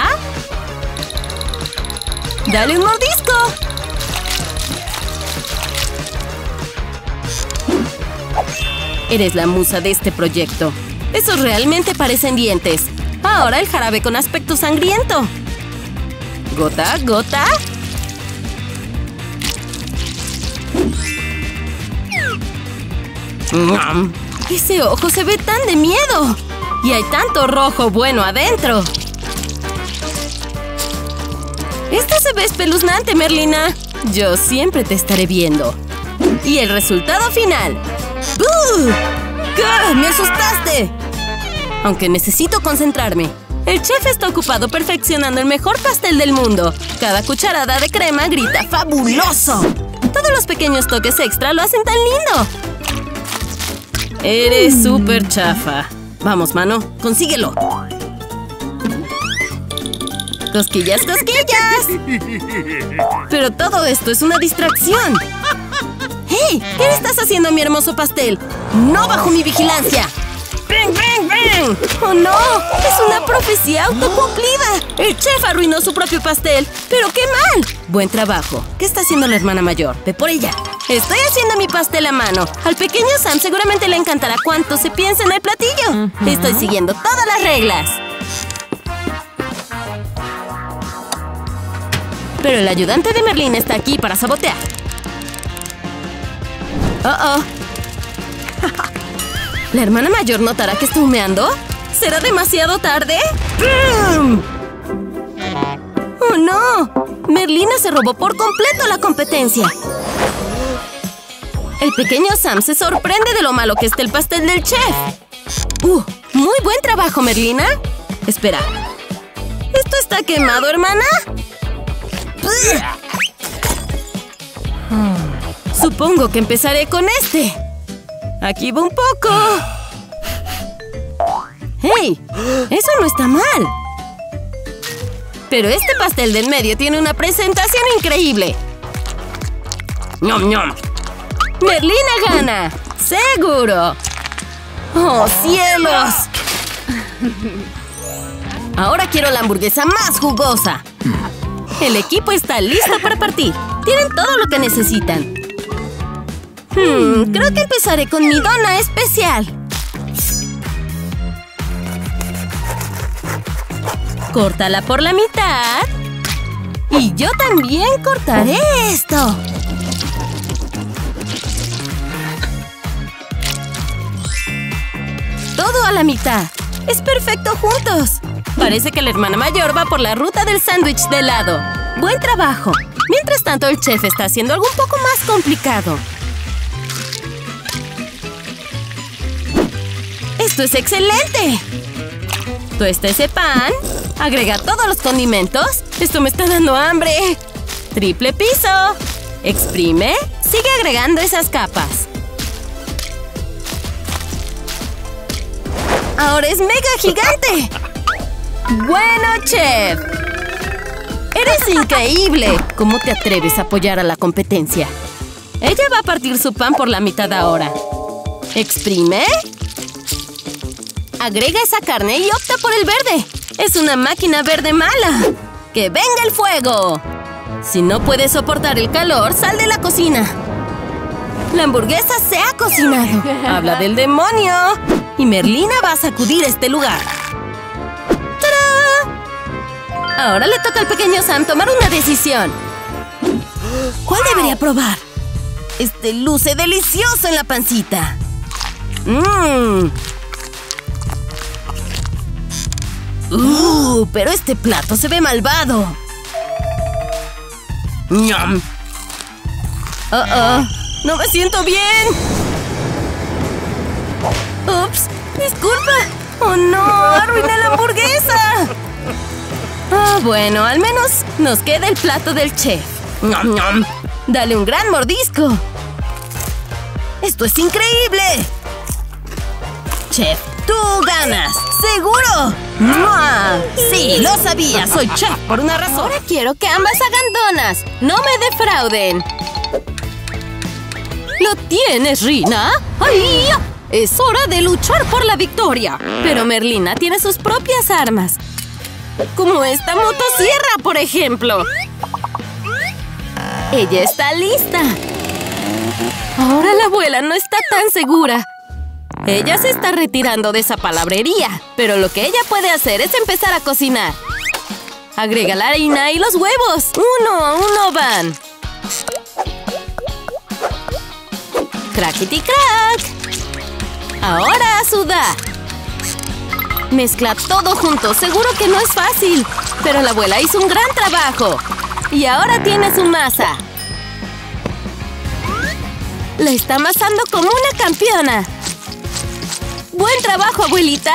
Dale un mordisco. Eres la musa de este proyecto. Esos realmente parecen dientes. Ahora el jarabe con aspecto sangriento. Gota, gota. Mm. Ese ojo se ve tan de miedo. Y hay tanto rojo bueno adentro. Esto se ve espeluznante, Merlina. Yo siempre te estaré viendo. Y el resultado final. ¡Buh! ¡Ah! ¡Me asustaste! Aunque necesito concentrarme. El chef está ocupado perfeccionando el mejor pastel del mundo. Cada cucharada de crema grita ¡fabuloso! Todos los pequeños toques extra lo hacen tan lindo. Eres súper chafa. Vamos, mano, consíguelo. ¡Cosquillas, cosquillas! Pero todo esto es una distracción. ¡Hey! ¿Qué le estás haciendo a mi hermoso pastel? ¡No bajo mi vigilancia! ¡Bang, bang, bang! ¡Oh, no! ¡Es una profecía autocumplida! El chef arruinó su propio pastel. ¡Pero qué mal! Buen trabajo. ¿Qué está haciendo la hermana mayor? Ve por ella. Estoy haciendo mi pastel a mano. Al pequeño Sam seguramente le encantará cuánto se piensa en el platillo. Uh-huh. Estoy siguiendo todas las reglas. Pero el ayudante de Merlina está aquí para sabotear. Oh, oh. ¿La hermana mayor notará que está humeando? ¿Será demasiado tarde? ¡Brum! ¡Oh, no! Merlina se robó por completo la competencia. El pequeño Sam se sorprende de lo malo que está el pastel del chef. ¡Uh! Muy buen trabajo, Merlina. Espera. ¿Esto está quemado, hermana? Supongo que empezaré con este. Aquí va un poco. ¡Hey! Eso no está mal. Pero este pastel del medio tiene una presentación increíble. ¡Ñom, ñom! ¡Merlina gana! ¡Seguro! ¡Oh, cielos! Ahora quiero la hamburguesa más jugosa. El equipo está listo para partir. Tienen todo lo que necesitan. Hmm, creo que empezaré con mi dona especial. Córtala por la mitad. Y yo también cortaré esto. Todo a la mitad. Es perfecto juntos. Parece que la hermana mayor va por la ruta del sándwich de helado. Buen trabajo. Mientras tanto, el chef está haciendo algo un poco más complicado. ¡Esto es excelente! Tuesta ese pan. Agrega todos los condimentos. ¡Esto me está dando hambre! Triple piso. Exprime. Sigue agregando esas capas. ¡Ahora es mega gigante! ¡Bueno, chef! ¡Eres increíble! ¿Cómo te atreves a apoyar a la competencia? Ella va a partir su pan por la mitad ahora. Exprime. Agrega esa carne y opta por el verde. ¡Es una máquina verde mala! ¡Que venga el fuego! Si no puedes soportar el calor, sal de la cocina. La hamburguesa se ha cocinado. ¡Habla del demonio! Y Merlina va a sacudir este lugar. ¡Tarán! Ahora le toca al pequeño Sam tomar una decisión. ¿Cuál debería probar? Este luce delicioso en la pancita. ¡Mmm! ¡Uh! Pero este plato se ve malvado. ¡Ñam! ¡Oh, oh! ¡No me siento bien! ¡Ups! ¡Disculpa! ¡Oh, no! ¡Arruiné la hamburguesa! Ah, bueno, al menos nos queda el plato del chef. ¡Ñam, ñam! ¡Dale un gran mordisco! ¡Esto es increíble! Chef, tú ganas. ¡Seguro! ¡Mua! Sí, lo sabía. Soy chef por una razón. Ahora quiero que ambas hagan donas. ¡No me defrauden! ¿Lo tienes, Rina? ¡Ay! Es hora de luchar por la victoria. Pero Merlina tiene sus propias armas. Como esta motosierra, por ejemplo. Ella está lista. Ahora la abuela no está tan segura. Ella se está retirando de esa palabrería. Pero lo que ella puede hacer es empezar a cocinar. Agrega la harina y los huevos. Uno a uno van. ¡Crackity crack! Ahora a sudar. Mezcla todo junto. Seguro que no es fácil. Pero la abuela hizo un gran trabajo. Y ahora tiene su masa. La está amasando como una campeona. ¡Buen trabajo, abuelita!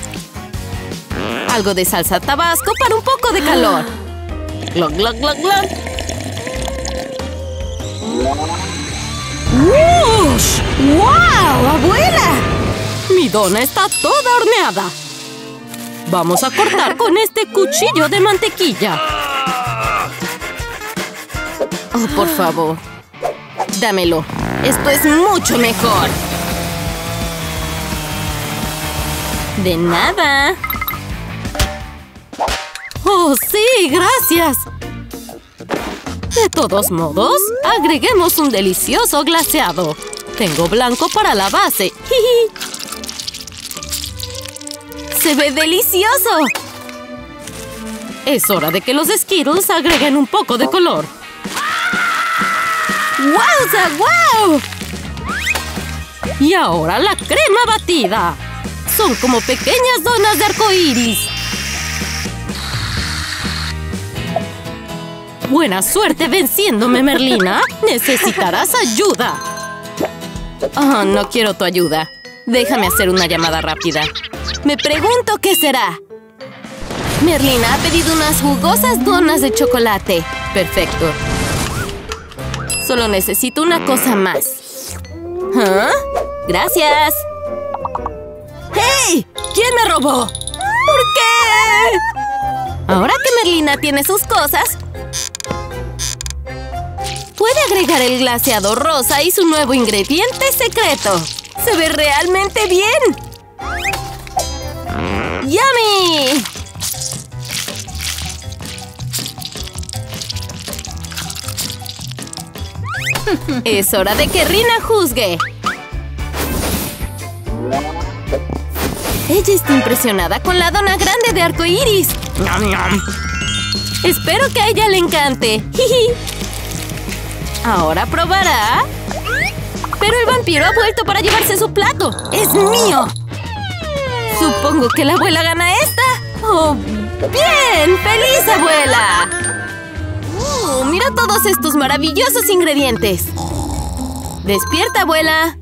Algo de salsa tabasco para un poco de calor. ¡Glog, glog, glog, glog! ¡Wush! ¡Wow, abuela! Mi dona está toda horneada. Vamos a cortar con este cuchillo de mantequilla. Oh, por favor. Dámelo. Esto es mucho mejor. De nada. Oh, sí, gracias. De todos modos, agreguemos un delicioso glaseado. Tengo blanco para la base. ¡Se ve delicioso! Es hora de que los Skittles agreguen un poco de color. ¡Wowza, wow! Y ahora la crema batida. Son como pequeñas donas de arcoíris. Buena suerte venciéndome, Merlina. Necesitarás ayuda. Oh, no quiero tu ayuda. Déjame hacer una llamada rápida. Me pregunto qué será. Merlina ha pedido unas jugosas donas de chocolate. Perfecto. Solo necesito una cosa más. ¿Ah? Gracias. ¡Hey! ¿Quién me robó? ¿Por qué? Ahora que Merlina tiene sus cosas, puede agregar el glaseado rosa y su nuevo ingrediente secreto. ¡Se ve realmente bien! ¡Yummy! Es hora de que Rina juzgue. Ella está impresionada con la dona grande de arcoíris. Espero que a ella le encante. Ahora probará. Pero el vampiro ha vuelto para llevarse su plato. ¡Es mío! Supongo que la abuela gana esta. ¡Oh, bien! ¡Feliz, abuela! Uh, mira todos estos maravillosos ingredientes. ¡Despierta, abuela!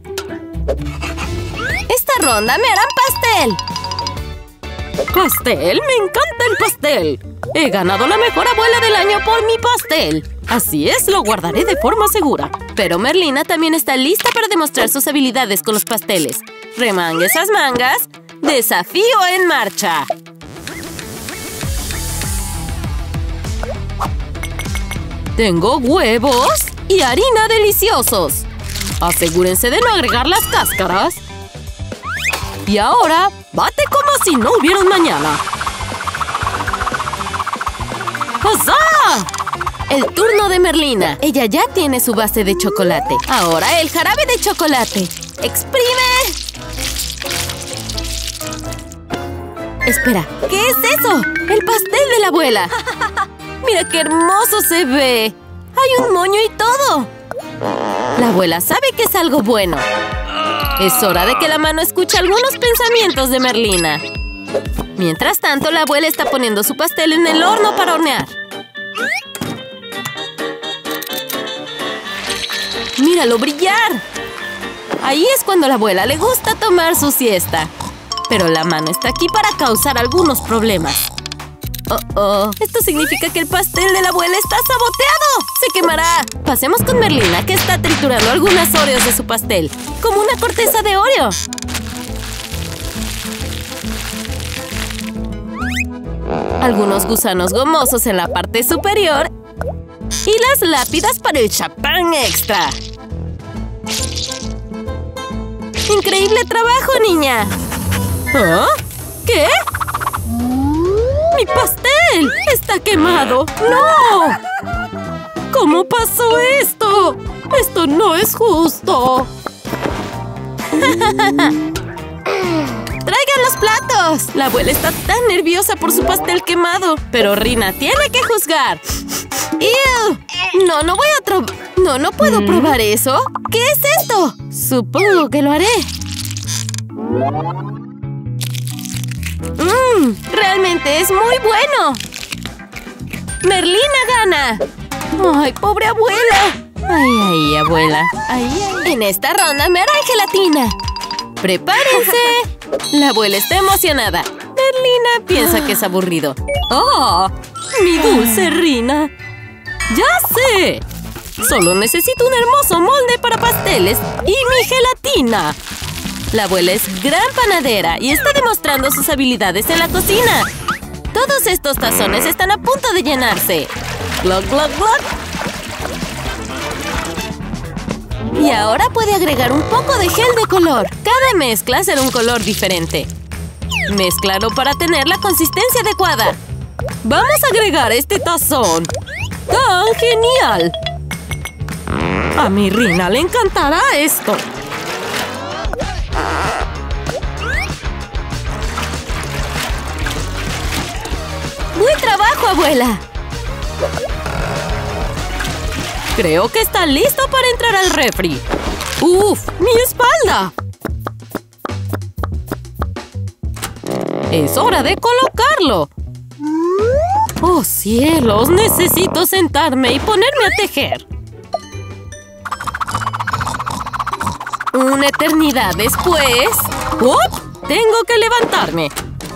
Esta ronda me harán pastel. ¿Pastel? ¡Me encanta el pastel! He ganado la mejor abuela del año por mi pastel. Así es, lo guardaré de forma segura. Pero Merlina también está lista para demostrar sus habilidades con los pasteles. Remangue esas mangas. ¡Desafío en marcha! Tengo huevos y harina deliciosos. Asegúrense de no agregar las cáscaras. Y ahora, bate como si no hubiera un mañana. ¡Huzzá! El turno de Merlina. Ella ya tiene su base de chocolate. Ahora el jarabe de chocolate. ¡Exprime! Espera, ¿qué es eso? ¡El pastel de la abuela! ¡Mira qué hermoso se ve! ¡Hay un moño y todo! La abuela sabe que es algo bueno. Es hora de que la mano escuche algunos pensamientos de Merlina. Mientras tanto, la abuela está poniendo su pastel en el horno para hornear. ¡Míralo brillar! Ahí es cuando a la abuela le gusta tomar su siesta. Pero la mano está aquí para causar algunos problemas. Oh, oh. Esto significa que el pastel de la abuela está saboteado. ¡Se quemará! Pasemos con Merlina, que está triturando algunas Oreos de su pastel. Como una corteza de Oreo. algunos gusanos gomosos en la parte superior y las lápidas para el champán extra. ¡Increíble trabajo, niña! ¿Ah? ¿Qué? ¡Mi pastel! ¡Está quemado! ¡No! ¿Cómo pasó esto? ¡Esto no es justo! ¡Traigan los platos! La abuela está tan nerviosa por su pastel quemado. Pero Rina tiene que juzgar. ¡Ew! No, no voy a tro... No, no puedo probar eso. ¿Qué es esto? Supongo que lo haré. Mmm, realmente es muy bueno. ¡Merlina gana! ¡Ay, pobre abuela! ¡Ay, ay, abuela! ¡Ay, ay! En esta ronda me harán gelatina. ¡Prepárense! La abuela está emocionada. Merlina piensa que es aburrido. ¡Oh! ¡Mi dulce Rina! ¡Ya sé! Solo necesito un hermoso molde para pasteles y mi gelatina. La abuela es gran panadera y está demostrando sus habilidades en la cocina. Todos estos tazones están a punto de llenarse. ¡Gloc, gloc, gloc! Y ahora puede agregar un poco de gel de color. Cada mezcla será un color diferente. Mézclalo para tener la consistencia adecuada. ¡Vamos a agregar este tazón! ¡Tan genial! A mi Rina le encantará esto. ¡Buen trabajo, abuela! Creo que está listo para entrar al refri. ¡Uf! ¡Mi espalda! Es hora de colocarlo. ¡Oh, cielos! Necesito sentarme y ponerme a tejer. Una eternidad después... ¡Up! Tengo que levantarme.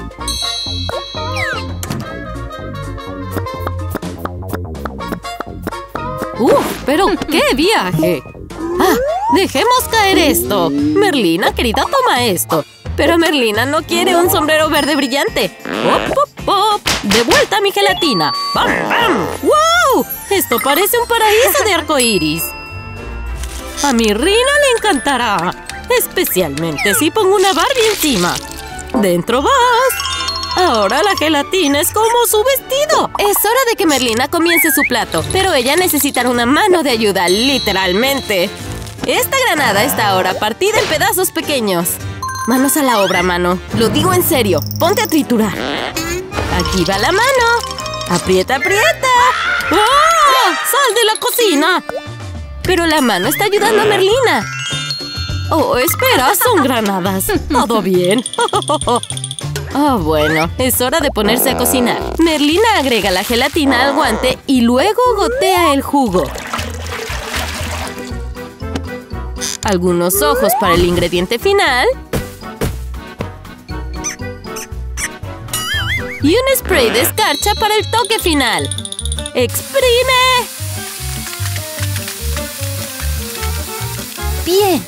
¡Uf! ¡Pero qué viaje! ¡Ah! ¡Dejemos caer esto! Merlina, querida, toma esto. Pero Merlina no quiere un sombrero verde brillante. ¡Pop, pop, pop! ¡De vuelta a mi gelatina! ¡Bam, bam! ¡Wow! Esto parece un paraíso de arcoíris. A mi Rina le encantará. Especialmente si pongo una Barbie encima. ¡Dentro vas! Ahora la gelatina es como su vestido. Es hora de que Merlina comience su plato. Pero ella necesitará una mano de ayuda, literalmente. Esta granada está ahora partida en pedazos pequeños. Manos a la obra, mano. Lo digo en serio. Ponte a triturar. Aquí va la mano. ¡Aprieta, aprieta! ¡Oh! ¡Sal de la cocina! Pero la mano está ayudando a Merlina. Oh, espera, son granadas. ¿Todo bien? Oh, bueno, es hora de ponerse a cocinar. Merlina agrega la gelatina al guante y luego gotea el jugo. Algunos ojos para el ingrediente final. Y un spray de escarcha para el toque final. ¡Exprime! Bien.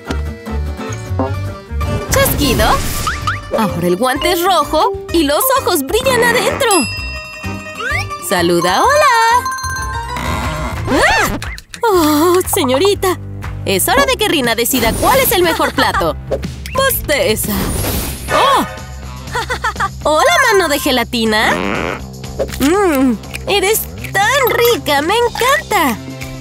¿Chasquido? Ahora el guante es rojo y los ojos brillan adentro. ¡Saluda, hola! ¡Ah! ¡Oh, señorita! Es hora de que Rina decida cuál es el mejor plato. ¡Bosteza! ¡Oh! ¡Hola, mano de gelatina! ¡Mmm! ¡Eres tan rica! ¡Me encanta!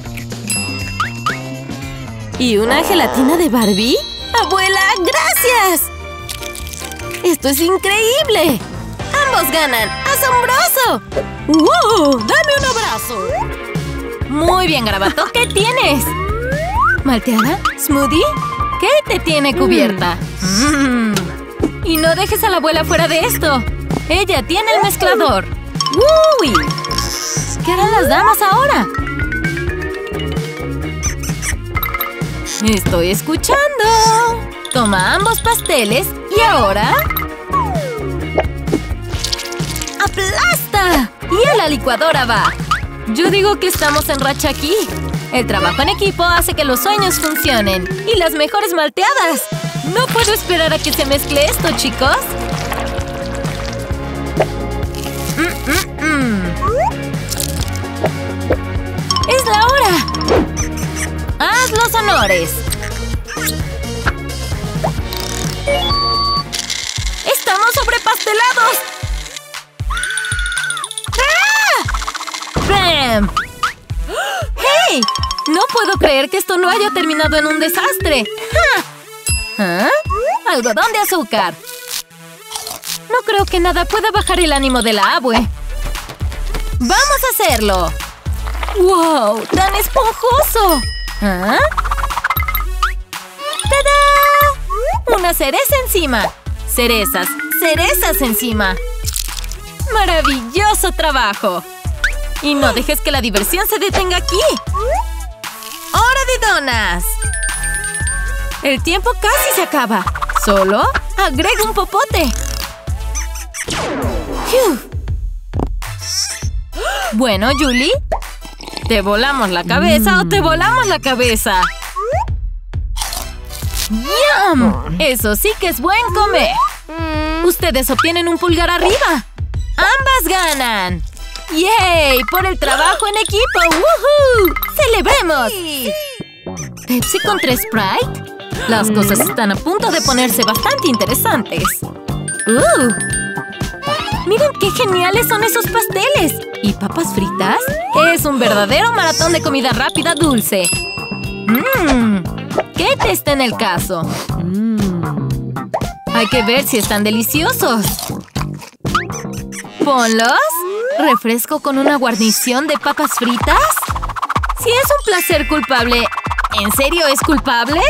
¿Y una gelatina de Barbie? ¡Abuela, gracias! ¡Esto es increíble! ¡Ambos ganan! ¡Asombroso! ¡Wow! ¡Dame un abrazo! Muy bien, Garabato. ¿Qué tienes? ¿Malteada? ¿Smoothie? ¿Qué te tiene cubierta? Mm. Y no dejes a la abuela fuera de esto. Ella tiene el mezclador. ¡Uy! ¿Qué harán las damas ahora? Estoy escuchando. Toma ambos pasteles y ahora... ¡aplasta! Y a la licuadora va. Yo digo que estamos en racha aquí. El trabajo en equipo hace que los sueños funcionen. ¡Y las mejores malteadas! No puedo esperar a que se mezcle esto, chicos. Mm mejores. ¡Estamos sobrepastelados! ¡Ah! ¡Bam! ¡Hey! No puedo creer que esto no haya terminado en un desastre. ¡Ah! ¿Ah? Algodón de azúcar. No creo que nada pueda bajar el ánimo de la abue. ¡Vamos a hacerlo! ¡Wow! ¡Tan esponjoso! ¿Ah? ¡Tada! ¡Una cereza encima! ¡Cerezas! ¡Cerezas encima! ¡Maravilloso trabajo! Y no dejes que la diversión se detenga aquí. ¡Hora de donas! El tiempo casi se acaba. Solo agrega un popote. ¡Fiu! Bueno, Julie, ¿te volamos la cabeza mm. o te volamos la cabeza? ¡Yum! Eso sí que es buen comer. Mm. Ustedes obtienen un pulgar arriba. ¡Ambas ganan! ¡Yay! ¡Por el trabajo en equipo! ¡Woohoo! ¡Celebremos! Sí. ¿Pepsi contra Sprite? Las mm. cosas están a punto de ponerse bastante interesantes. ¡Uh! ¡Miren qué geniales son esos pasteles! ¿Y papas fritas? Es un verdadero maratón de comida rápida dulce. ¡Mmm! ¿Qué te está en el caso? Mm. Hay que ver si están deliciosos. ¿Ponlos? ¿Refresco con una guarnición de papas fritas? Si es un placer culpable, ¿en serio es culpable?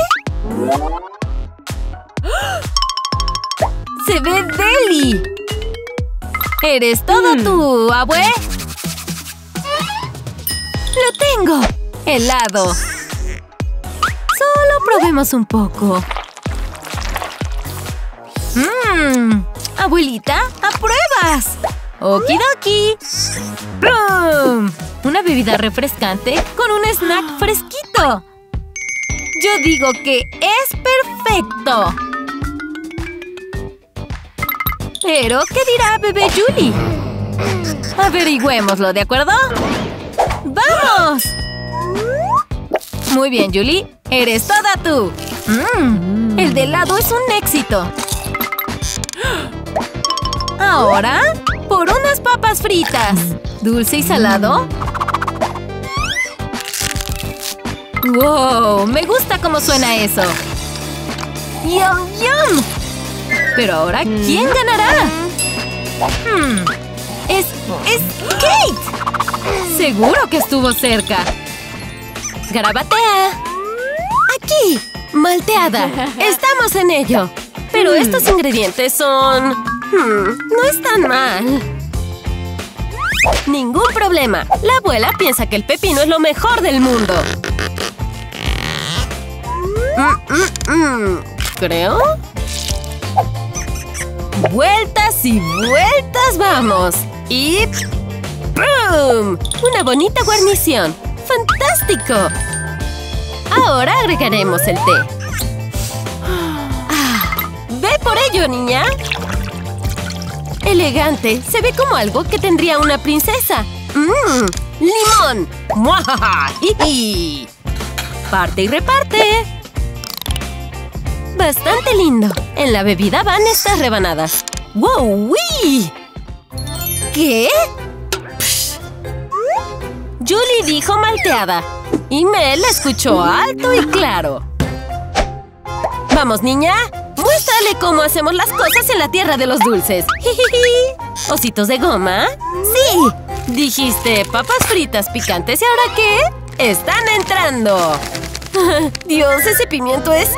¡Se ve deli! ¡Eres todo mm. tú, abue! ¡Lo tengo! ¡Helado! Solo probemos un poco. ¡Mmm! Abuelita, ¡apruebas! ¡Okidoki! ¡Brum! Una bebida refrescante con un snack fresquito. Yo digo que es perfecto. Pero, ¿qué dirá bebé Julie? Averigüémoslo, ¿de acuerdo? ¡Vamos! Muy bien, Julie. Eres toda tú. Mm, el de helado es un éxito. Ahora, por unas papas fritas. ¿Dulce y salado? ¡Wow! Me gusta cómo suena eso. ¡Yum, yum! Pero ahora, ¿quién ganará? Hmm, es... ¡Es Kate! Seguro que estuvo cerca. ¡Garabatea! ¡Aquí! ¡Malteada! ¡Estamos en ello! Pero estos ingredientes son... Hmm, no están mal. Ningún problema. La abuela piensa que el pepino es lo mejor del mundo. Mm, mm, mm. ¿Creo? ¡Vueltas y vueltas vamos! ¡Y... ¡pum! ¡Una bonita guarnición! ¡Fantástico! Ahora agregaremos el té. Ah, ¡ve por ello, niña! ¡Elegante! Se ve como algo que tendría una princesa. ¡Mmm! ¡Limón! ¡Muajaja! ¡Jiji! ¡Parte y reparte! ¡Bastante lindo! En la bebida van estas rebanadas. ¡Wow! ¡Wii! ¿Qué? Psh. Julie dijo malteada. Y Mel la escuchó alto y claro. ¡Vamos, niña! ¡Muéstrale cómo hacemos las cosas en la tierra de los dulces! ¡Jijiji! ¿Ositos de goma? ¡Sí! Dijiste papas fritas picantes y ¿ahora qué? ¡Están entrando! ¡Dios, ese pimiento es...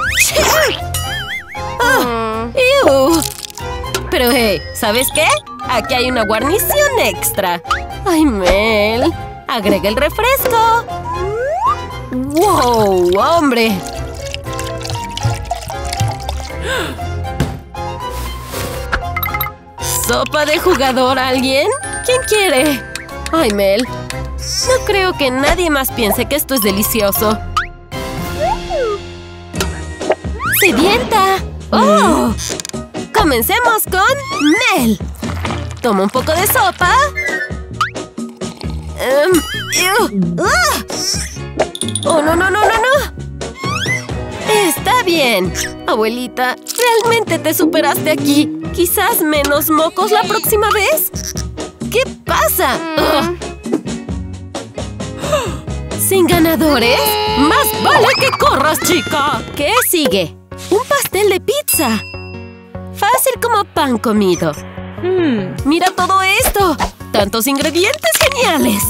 ¡Oh! ¡Ew! Pero hey, ¿sabes qué? Aquí hay una guarnición extra. ¡Ay, Mel! ¡Agrega el refresco! ¡Wow, hombre! ¿Sopa de jugador alguien? ¿Quién quiere? ¡Ay, Mel! No creo que nadie más piense que esto es delicioso. ¡Sedienta! ¡Oh! Comencemos con Mel. Toma un poco de sopa. Um, uh, uh. ¡Oh, no, no, no, no, no! Está bien. Abuelita, realmente te superaste aquí. Quizás menos mocos la próxima vez. ¿Qué pasa? Ugh. ¿Sin ganadores? ¡Más vale que corras, chica! ¿Qué sigue? ¡Un pastel de pizza! Fácil como pan comido. Hmm. ¡Mira todo esto! ¡Tantos ingredientes geniales!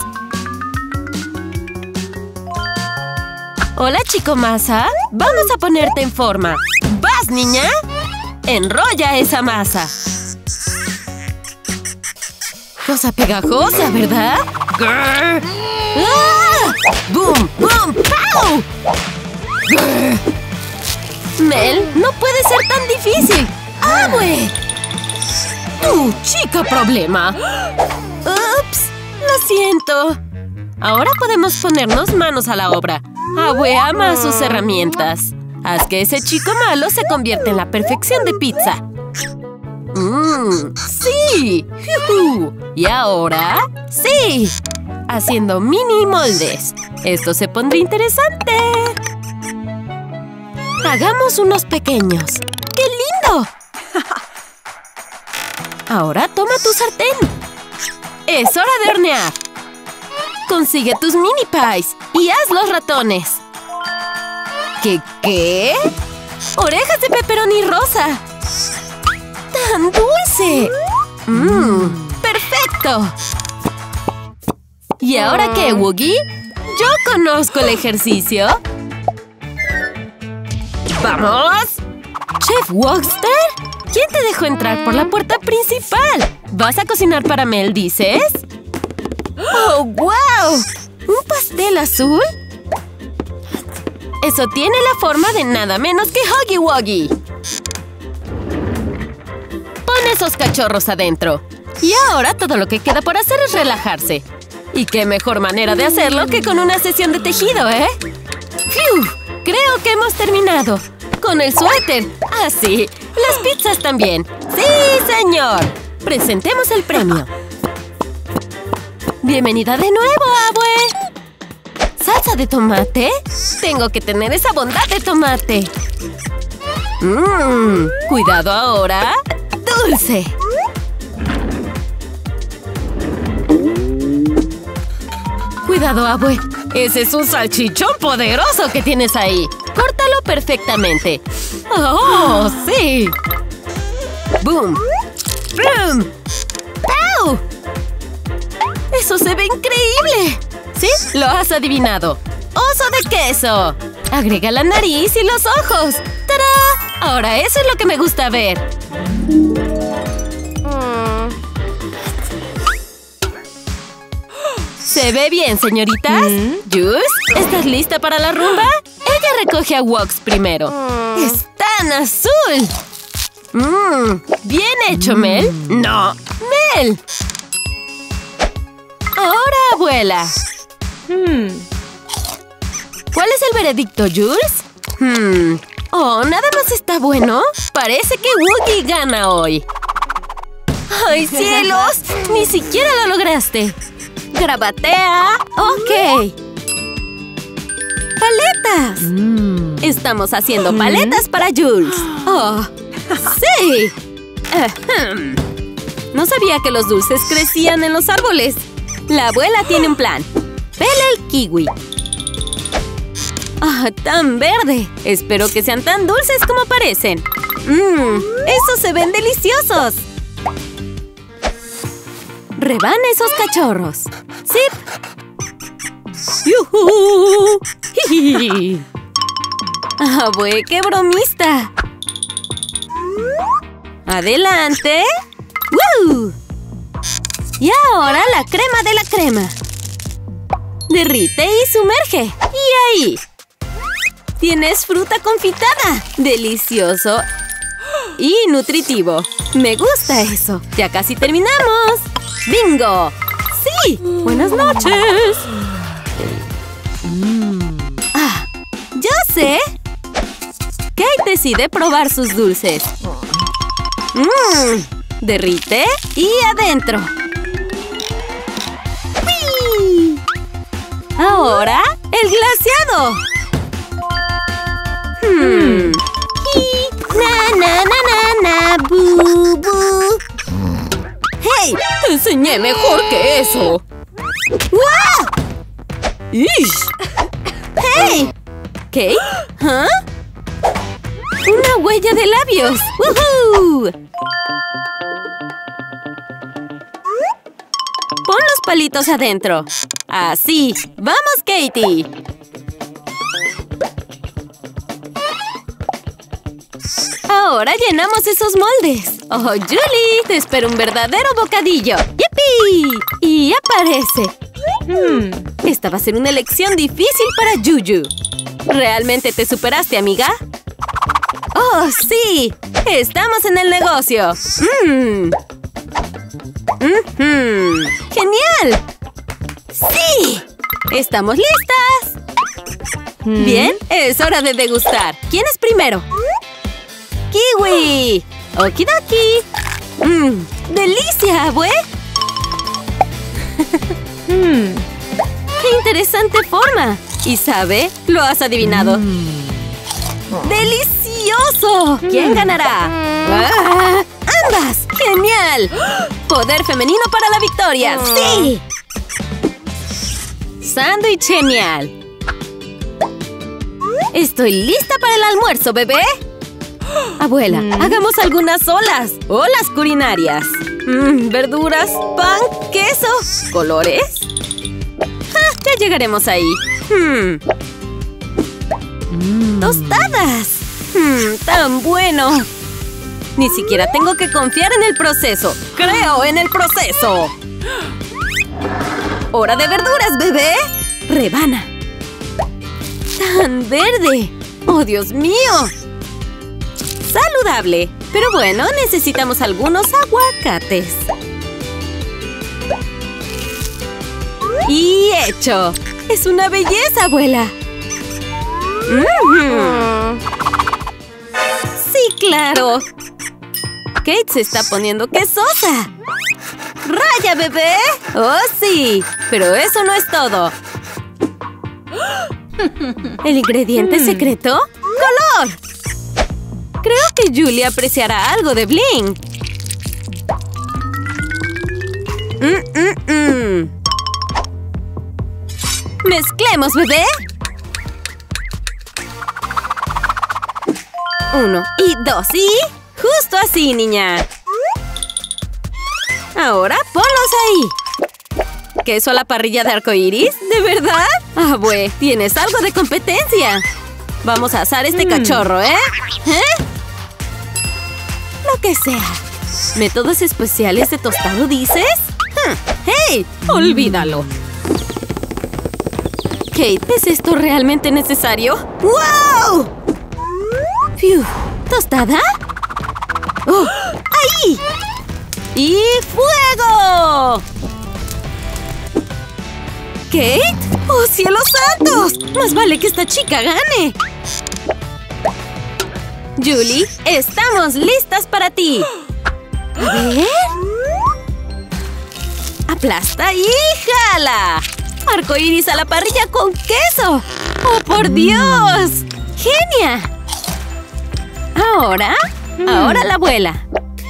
Hola, chico masa. Vamos a ponerte en forma. ¿Vas, niña? Enrolla esa masa. Cosa pegajosa, ¿verdad? ¡Ah! ¡Boom! ¡Boom! ¡Pow! Mel, no puede ser tan difícil. ¡Abue! ¡Tu chica problema! ¡Ups! Lo siento. Ahora podemos ponernos manos a la obra. Abue ama sus herramientas. Haz que ese chico malo se convierta en la perfección de pizza. ¡Mmm! ¡Sí! ¡Juju! ¿Y ahora? ¡Sí! Haciendo mini moldes. Esto se pondrá interesante. Hagamos unos pequeños. ¡Qué lindo! Ahora toma tu sartén. Es hora de hornear. Consigue tus mini pies y haz los ratones. ¿Qué qué? Orejas de pepperoni rosa. ¡Tan dulce! ¡Mmm! ¡Perfecto! ¿Y ahora qué, Woogie? Yo conozco el ejercicio. ¡Vamos! ¿Chef Wokster? ¿Quién te dejó entrar por la puerta principal? ¿Vas a cocinar para Mel, dices? ¡Oh, wow! ¿Un pastel azul? Eso tiene la forma de nada menos que Huggy Wuggy. Pon esos cachorros adentro. Y ahora todo lo que queda por hacer es relajarse. Y qué mejor manera de hacerlo que con una sesión de tejido, ¿eh? ¡Fiu! Creo que hemos terminado. Con el suéter. Ah, sí. Las pizzas también. ¡Sí, señor! Presentemos el premio. ¡Bienvenida de nuevo, abue! ¿Salsa de tomate? Tengo que tener esa bondad de tomate. Mmm. Cuidado ahora. ¡Dulce! Cuidado, abue. Ese es un salchichón poderoso que tienes ahí. Córtalo perfectamente. ¡Oh, sí! ¡Boom! ¡Boom! ¡Pau! ¡Eso se ve increíble! ¿Sí? Lo has adivinado. ¡Oso de queso! Agrega la nariz y los ojos. ¡Tará! Ahora eso es lo que me gusta ver. ¿Se ve bien, señoritas? ¿Mm? ¿Juice? ¿Estás lista para la rumba? Ella recoge a Wox primero. Mm. ¡Es tan azul! Mm. ¿Bien hecho, Mel? Mm. ¡No! ¡Mel! Ahora, abuela. Hmm. ¿Cuál es el veredicto, Jules? Hmm. Oh, ¿nada más está bueno? Parece que Woogie gana hoy. ¡Ay, cielos! ¡Ni siquiera lo lograste! ¡Grabatea! ¡Ok! ¡Paletas! Mm. Estamos haciendo paletas mm. para Jules. ¡Oh! ¡Sí! Uh-huh. No sabía que los dulces crecían en los árboles. La abuela tiene un plan. Pela el kiwi. ¡Ah, tan verde! Espero que sean tan dulces como parecen. ¡Mmm! ¡Esos se ven deliciosos! Rebana esos cachorros. ¡Sip! ¡Yuhu! ¡Ah, güey! ¡Qué bromista! ¡Adelante! ¡Woo! Y ahora la crema de la crema. Derrite y sumerge. Y ahí. Tienes fruta confitada. Delicioso. Y nutritivo. Me gusta eso. Ya casi terminamos. ¡Bingo! ¡Sí! ¡Buenas noches! Ah, ¡yo sé! Kate decide probar sus dulces. Mmm. Derrite y adentro. ¡Wii! Ahora, el glaseado. Hmm. ¡Hola, Bubu! ¡Hey! ¡Te enseñé mejor que eso! ¡Wow! ¡Ish! ¡Hey! ¿Qué? ¿Ah? ¡Una huella de labios! ¡Woohoo! Pon los palitos adentro. ¡Así! ¡Vamos, Katie! Ahora llenamos esos moldes. ¡Oh, Julie! Te espero un verdadero bocadillo. ¡Yipi! Y aparece. Hmm. Esta va a ser una elección difícil para Juju. ¿Realmente te superaste, amiga? ¡Oh, sí! ¡Estamos en el negocio! ¡Mmm! ¡Mmm! ¡Genial! ¡Sí! ¡Estamos listas! ¿Mm? Bien, es hora de degustar. ¿Quién es primero? ¡Kiwi! ¡Okidoki! ¡Mmm! ¡Delicia, abue! mm. ¡Qué interesante forma! ¿Y sabe? Lo has adivinado. Mm. ¡Delicioso! ¿Quién ganará? ¡Ah! ¡Ambas! ¡Genial! ¡Poder femenino para la victoria! ¡Sí! ¡Sándwich genial! ¡Estoy lista para el almuerzo, bebé! Abuela, mm. hagamos algunas olas. Olas culinarias. Mm, verduras, pan, queso, colores. Ah, ya llegaremos ahí. Hmm. Mm. ¡Tostadas! Mm, ¡tan bueno! Ni siquiera tengo que confiar en el proceso. ¡Creo en el proceso! ¡Hora de verduras, bebé! ¡Rebana! ¡Tan verde! ¡Oh, Dios mío! ¡Saludable! Pero bueno, necesitamos algunos aguacates. ¡Y hecho! ¡Es una belleza, abuela! Mm-hmm. ¡Sí, claro! Kate se está poniendo quesosa. ¡Raya, bebé! ¡Oh, sí! Pero eso no es todo. ¿El ingrediente mm. secreto? ¡Color! Creo que Julie apreciará algo de bling. Mm, mm, mm. ¡Mezclemos, bebé! Uno y dos y... ¡Justo así, niña! Ahora ponlos ahí. ¿Queso a la parrilla de arcoíris? ¿De verdad? Ah, güey, tienes algo de competencia. Vamos a asar este mm. cachorro, ¿eh? ¿Eh? Lo que sea. ¿Métodos especiales de tostado, dices? ¡Hey! ¡Olvídalo! Kate, ¿es esto realmente necesario? ¡Wow! ¡Fiu! ¿Tostada? ¡Oh! ¡Ahí! ¡Y fuego! ¿Kate? ¡Oh, cielos santos! ¡Más vale que esta chica gane! Julie, estamos listas para ti. A ver. Aplasta y jala. Arcoíris a la parrilla con queso. ¡Oh, por Dios! ¡Genia! Ahora, mm. ahora la abuela.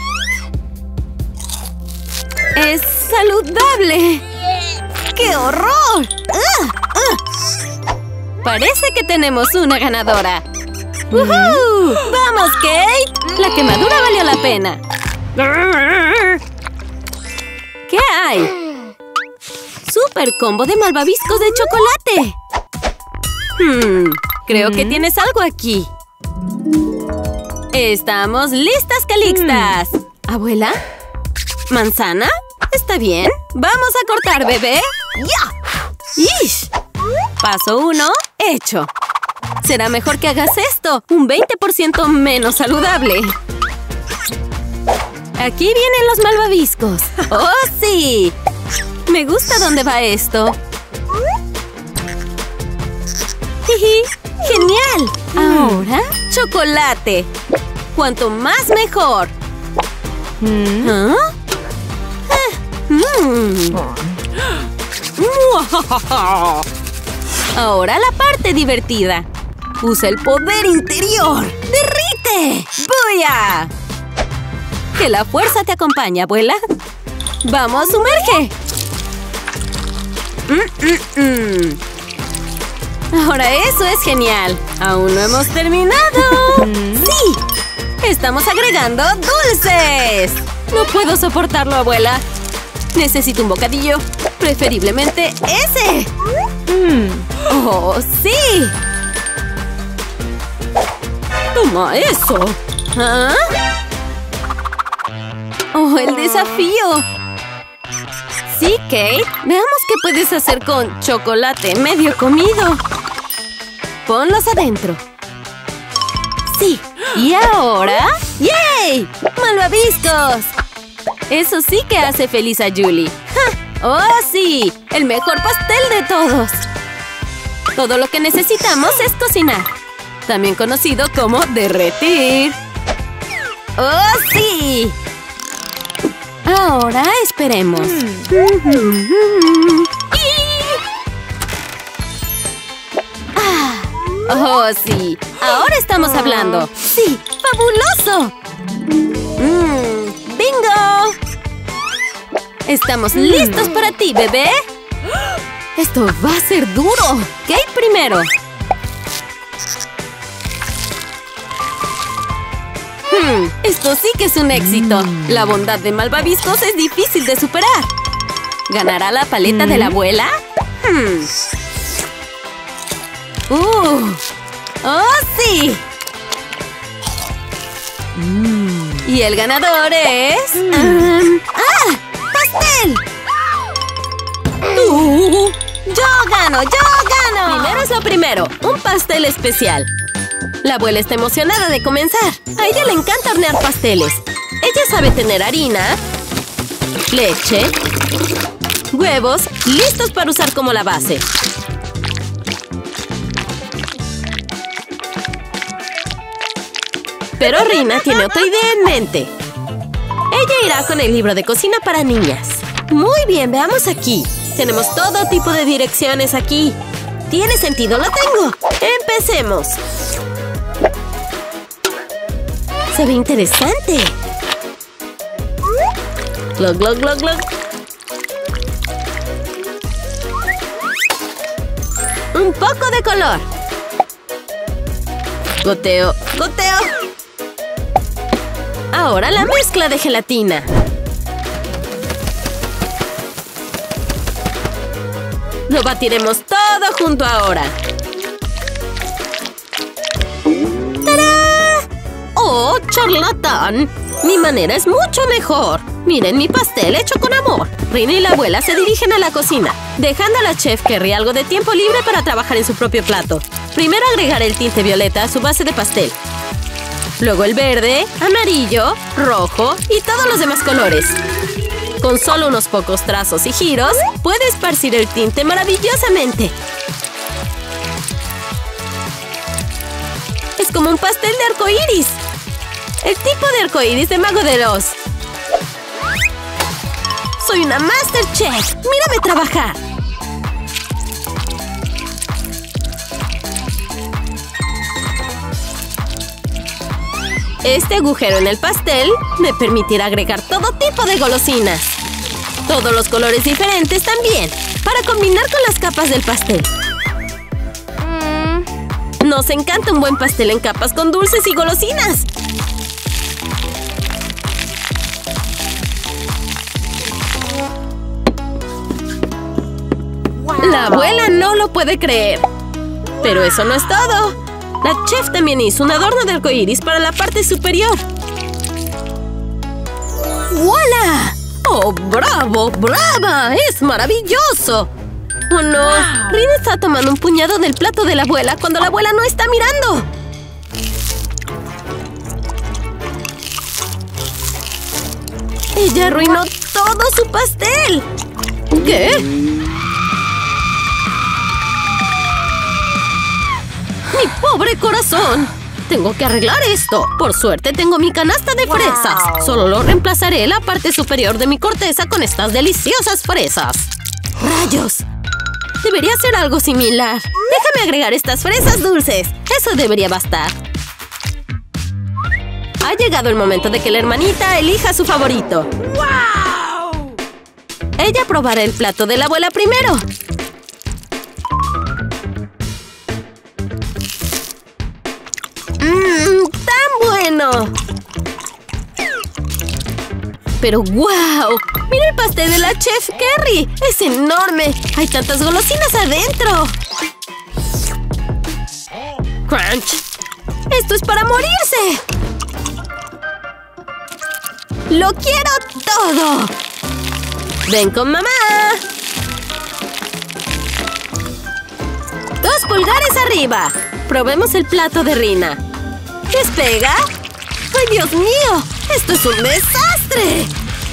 ¡Es saludable! ¡Qué horror! ¡Ah! ¡Ah! Parece que tenemos una ganadora. ¡Woohoo! ¡Vamos, Kate! La quemadura valió la pena. ¿Qué hay? ¡Súper combo de malvaviscos de chocolate! Hmm, creo mm. que tienes algo aquí. ¡Estamos listas, calixtas! Mm. ¿Abuela? ¿Manzana? ¿Está bien? ¡Vamos a cortar, bebé! ¡Ya! ¡Ish! Paso uno, hecho. Será mejor que hagas esto, un veinte por ciento menos saludable. Aquí vienen los malvaviscos. ¡Oh, sí! Me gusta dónde va esto. ¡Jiji! ¡Genial! Ahora, chocolate. Cuanto más, mejor. ¿Mm? ¿Ah? Mm. Ahora la parte divertida. Usa el poder interior. ¡Derrite! ¡Buya! Que la fuerza te acompañe, abuela. ¡Vamos, sumerge! Mm, mm, mm. Ahora eso es genial. ¡Aún no hemos terminado! ¡Sí! ¡Estamos agregando dulces! No puedo soportarlo, abuela. Necesito un bocadillo. Preferiblemente ese. Mm. ¡Oh, sí! ¡Toma eso! ¿Ah? ¡Oh, el desafío! Sí, Kate. Veamos qué puedes hacer con chocolate medio comido. Ponlos adentro. Sí. ¿Y ahora? ¡Yay! ¡Malvaviscos! Eso sí que hace feliz a Julie. ¡Ja! ¡Oh, sí! ¡El mejor pastel de todos! Todo lo que necesitamos es cocinar. También conocido como derretir. ¡Oh, sí! Ahora esperemos. Mm. Ah. ¡Oh, sí! Ahora estamos hablando. ¡Sí! ¡Fabuloso! Mm. ¡Bingo! Estamos listos para ti, bebé. Esto va a ser duro. Kate primero. Hmm, esto sí que es un éxito. La bondad de Malvaviscos es difícil de superar. ¿Ganará la paleta de la abuela? Hmm. Uh. ¡Oh, sí! Mm. Y el ganador es... Mm. Um, ¡Ah! ¡Pastel! ¡Tú! ¡Yo gano! ¡Yo gano! Primero es lo primero. Un pastel especial. La abuela está emocionada de comenzar. A ella le encanta hornear pasteles. Ella sabe tener harina, leche, huevos, listos para usar como la base. Pero Rina tiene otra idea en mente. Ella irá con el libro de cocina para niñas. Muy bien, veamos aquí. Tenemos todo tipo de direcciones aquí. ¿Tiene sentido? ¡Lo tengo! ¡Empecemos! Se ve interesante. Glug, glug, glug, glug. Un poco de color. Goteo, goteo. Ahora la mezcla de gelatina. Lo batiremos todo junto ahora. ¡Tarán! ¡Oh, charlatán! Mi manera es mucho mejor. Miren mi pastel hecho con amor. Rina y la abuela se dirigen a la cocina, dejando a la chef Kerry algo de tiempo libre para trabajar en su propio plato. Primero agregaré el tinte violeta a su base de pastel. Luego el verde, amarillo, rojo y todos los demás colores. Con solo unos pocos trazos y giros, puede esparcir el tinte maravillosamente. Es como un pastel de arcoíris. El tipo de arcoíris de Mago de Oz. ¡Soy una Master Chef! ¡Mírame trabajar! Este agujero en el pastel me permitirá agregar todo tipo de golosinas. Todos los colores diferentes también, para combinar con las capas del pastel. Mm. Nos encanta un buen pastel en capas con dulces y golosinas. La abuela no lo puede creer. Pero eso no es todo. La chef también hizo un adorno de arcoíris para la parte superior. ¡Voilá! ¡Oh, bravo! ¡Brava! ¡Es maravilloso! ¡Oh, no! Wow. Rina está tomando un puñado del plato de la abuela cuando la abuela no está mirando. Ella arruinó todo su pastel. ¿Qué? ¡Mi pobre corazón! Tengo que arreglar esto. Por suerte tengo mi canasta de fresas. Wow. Solo lo reemplazaré la parte superior de mi corteza con estas deliciosas fresas. ¡Rayos! Debería hacer algo similar. Déjame agregar estas fresas dulces. Eso debería bastar. Ha llegado el momento de que la hermanita elija su favorito. ¡Wow! Ella probará el plato de la abuela primero. ¡Mmm! ¡Tan bueno! Pero ¡wow! ¡Mira el pastel de la Chef Carrie! ¡Es enorme! ¡Hay tantas golosinas adentro! ¡Crunch! ¡Esto es para morirse! ¡Lo quiero todo! ¡Ven con mamá! ¡Dos pulgares arriba! Probemos el plato de Rina. ¿Despega? ¡Ay, Dios mío! ¡Esto es un desastre!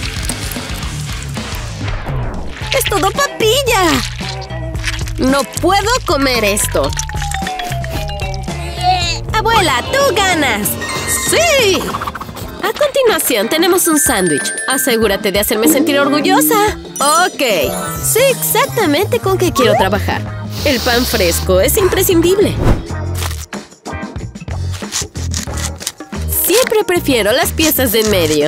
¡Es todo papilla! ¡No puedo comer esto! ¡Abuela, tú ganas! ¡Sí! A continuación tenemos un sándwich. Asegúrate de hacerme sentir orgullosa. Ok. Sé exactamente con qué quiero trabajar. El pan fresco es imprescindible. Siempre prefiero las piezas de en medio.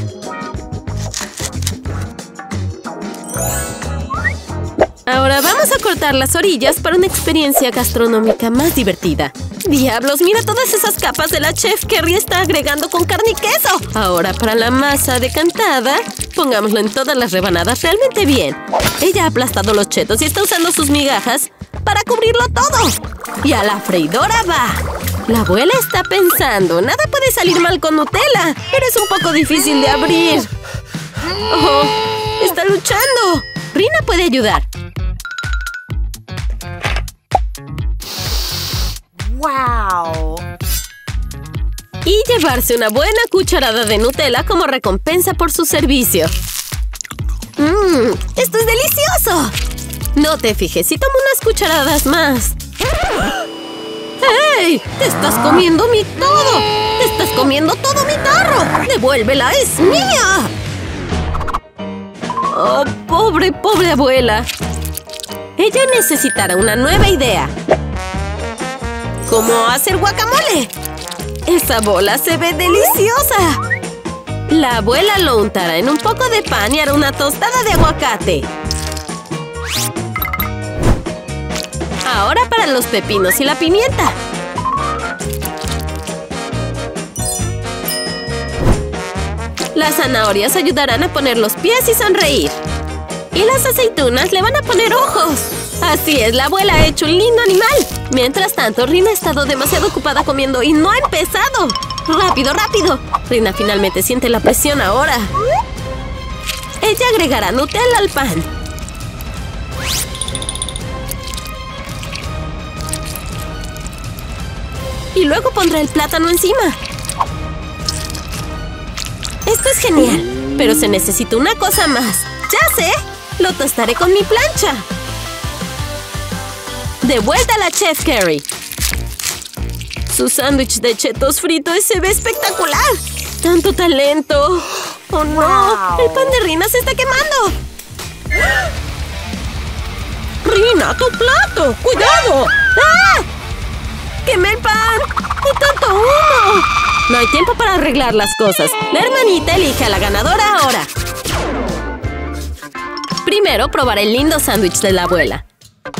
Ahora vamos a cortar las orillas para una experiencia gastronómica más divertida. ¡Diablos! ¡Mira todas esas capas de la Chef Carrie está agregando con carne y queso! Ahora para la masa decantada, pongámoslo en todas las rebanadas realmente bien. Ella ha aplastado los chetos y está usando sus migajas para cubrirlo todo. ¡Y a la freidora va! La abuela está pensando, nada puede salir mal con Nutella, pero es un poco difícil de abrir. ¡Oh! ¡Está luchando! Rina puede ayudar. ¡Wow! Y llevarse una buena cucharada de Nutella como recompensa por su servicio. ¡Mmm! ¡Esto es delicioso! No te fijes si tomo unas cucharadas más. ¡Hey! ¡Te estás comiendo mi todo! ¡Te estás comiendo todo mi tarro! ¡Devuélvela! ¡Es mía! ¡Oh, pobre, pobre abuela! Ella necesitará una nueva idea. ¿Cómo hacer guacamole? ¡Esa bola se ve deliciosa! La abuela lo untará en un poco de pan y hará una tostada de aguacate. Ahora para los pepinos y la pimienta. Las zanahorias ayudarán a poner los pies y sonreír. Y las aceitunas le van a poner ojos. Así es, la abuela ha hecho un lindo animal. Mientras tanto, Rina ha estado demasiado ocupada comiendo y no ha empezado. ¡Rápido, rápido! Rina finalmente siente la presión ahora. Ella agregará Nutella al pan. Y luego pondrá el plátano encima. Esto es genial, pero se necesita una cosa más. ¡Ya sé! Lo tostaré con mi plancha. ¡De vuelta a la Chef Carrie! Su sándwich de chetos fritos se ve espectacular. ¡Tanto talento! ¡Oh, no! Wow. ¡El pan de Rina se está quemando! ¡Rina, tu plato! ¡Cuidado! ¡Ah! ¡Quemé el pan! ¡De tanto humo! No hay tiempo para arreglar las cosas. La hermanita elige a la ganadora ahora. Primero probaré el lindo sándwich de la abuela.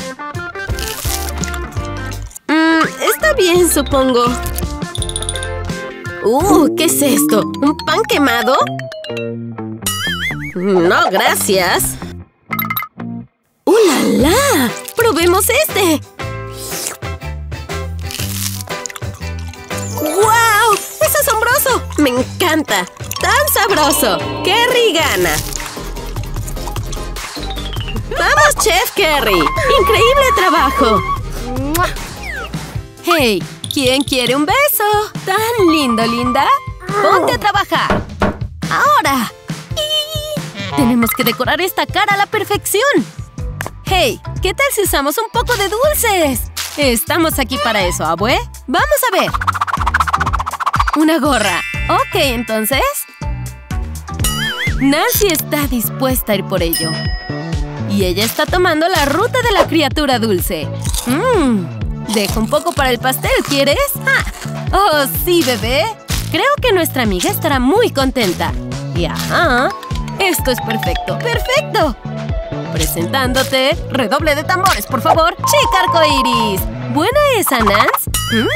Mmm, está bien, supongo. Uh, ¿qué es esto? ¿Un pan quemado? No, gracias. ¡Uh, la, la! ¡Probemos este! ¡Wow! ¡Es asombroso! ¡Me encanta! ¡Tan sabroso! ¡Carrie gana! ¡Vamos, Chef Carrie! ¡Increíble trabajo! ¡Hey! ¿Quién quiere un beso? ¿Tan lindo, linda? ¡Ponte a trabajar! ¡Ahora! Tenemos que decorar esta cara a la perfección. ¡Hey! ¿Qué tal si usamos un poco de dulces? Estamos aquí para eso, ¿abue? ¡Vamos a ver! Una gorra. Ok, entonces... Nancy está dispuesta a ir por ello. Y ella está tomando la ruta de la criatura dulce. Mmm. Deja un poco para el pastel, ¿quieres? ¡Ah! ¡Oh, sí, bebé! Creo que nuestra amiga estará muy contenta. Y ajá, esto es perfecto. ¡Perfecto! Presentándote, redoble de tambores, por favor. ¡Chica arcoíris! ¿Buena esa, Nance? ¿Mm?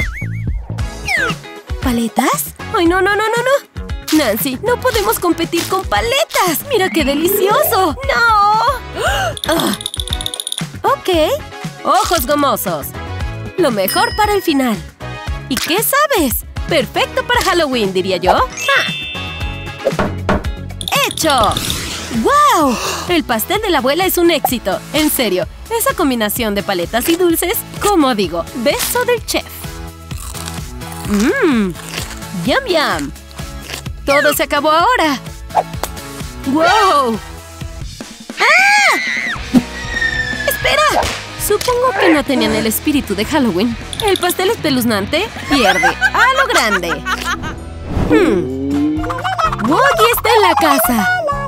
¿Paletas? ¡Ay, no, no, no, no, no! Nancy, no podemos competir con paletas. ¡Mira qué delicioso! ¡No! Uh. Ok. Ojos gomosos. Lo mejor para el final. ¿Y qué sabes? Perfecto para Halloween, diría yo. ¡Ah! ¡Hecho! ¡Wow! El pastel de la abuela es un éxito. En serio, esa combinación de paletas y dulces, como digo, beso del chef. Mmm. ¡Yum, yum! ¡Todo se acabó ahora! ¡Wow! ¡Ah! ¡Espera! Supongo que no tenían el espíritu de Halloween. El pastel espeluznante pierde a lo grande. Hmm. ¡Woggy está en la casa!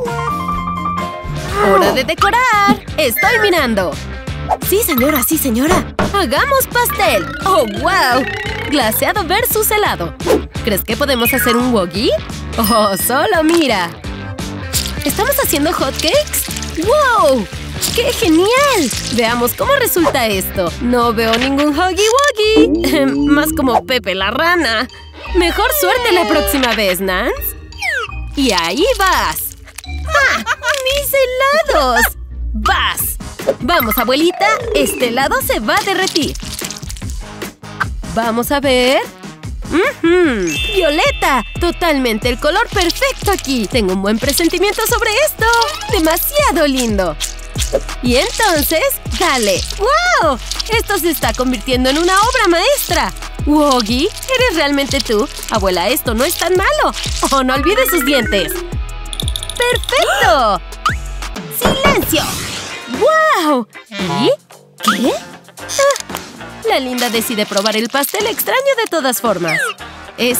¡Hora de decorar! ¡Estoy mirando! ¡Sí, señora! ¡Sí, señora! ¡Hagamos pastel! ¡Oh, wow! Glaseado versus helado. ¿Crees que podemos hacer un Woggy? ¡Oh, solo mira! ¿Estamos haciendo hotcakes? ¡Wow! ¡Qué genial! Veamos cómo resulta esto. No veo ningún Huggy Wuggy. Más como Pepe la rana. Mejor suerte la próxima vez, Nance. Y ahí vas. ¡Ah! ¡Mis helados! ¡Vas! Vamos, abuelita. Este helado se va a derretir. Vamos a ver. ¡Uh-huh! ¡Violeta! Totalmente el color perfecto aquí. Tengo un buen presentimiento sobre esto. ¡Demasiado lindo! Y entonces, dale. ¡Wow! Esto se está convirtiendo en una obra maestra. Woggy, ¿eres realmente tú? Abuela, esto no es tan malo. ¡Oh, no olvides sus dientes! ¡Perfecto! ¡Silencio! ¡Wow! ¿Y? ¿Qué? Ah, la linda decide probar el pastel extraño de todas formas. Es...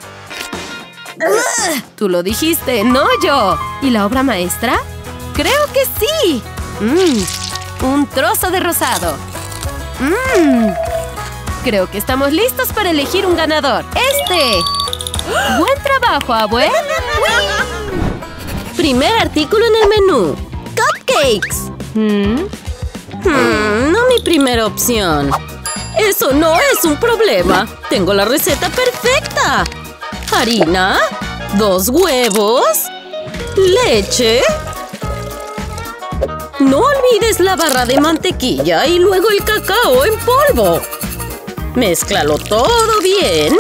¡Ugh! Tú lo dijiste, no yo. ¿Y la obra maestra? ¡Creo que sí! Mmm, un trozo de rosado. Mmm. Creo que estamos listos para elegir un ganador. ¡Este! ¡Buen trabajo, abue! Primer artículo en el menú. ¡Cupcakes! ¿Mm? Hmm, no mi primera opción. Eso no es un problema. Tengo la receta perfecta. Harina, dos huevos, leche. No olvides la barra de mantequilla y luego el cacao en polvo. Mézclalo todo bien.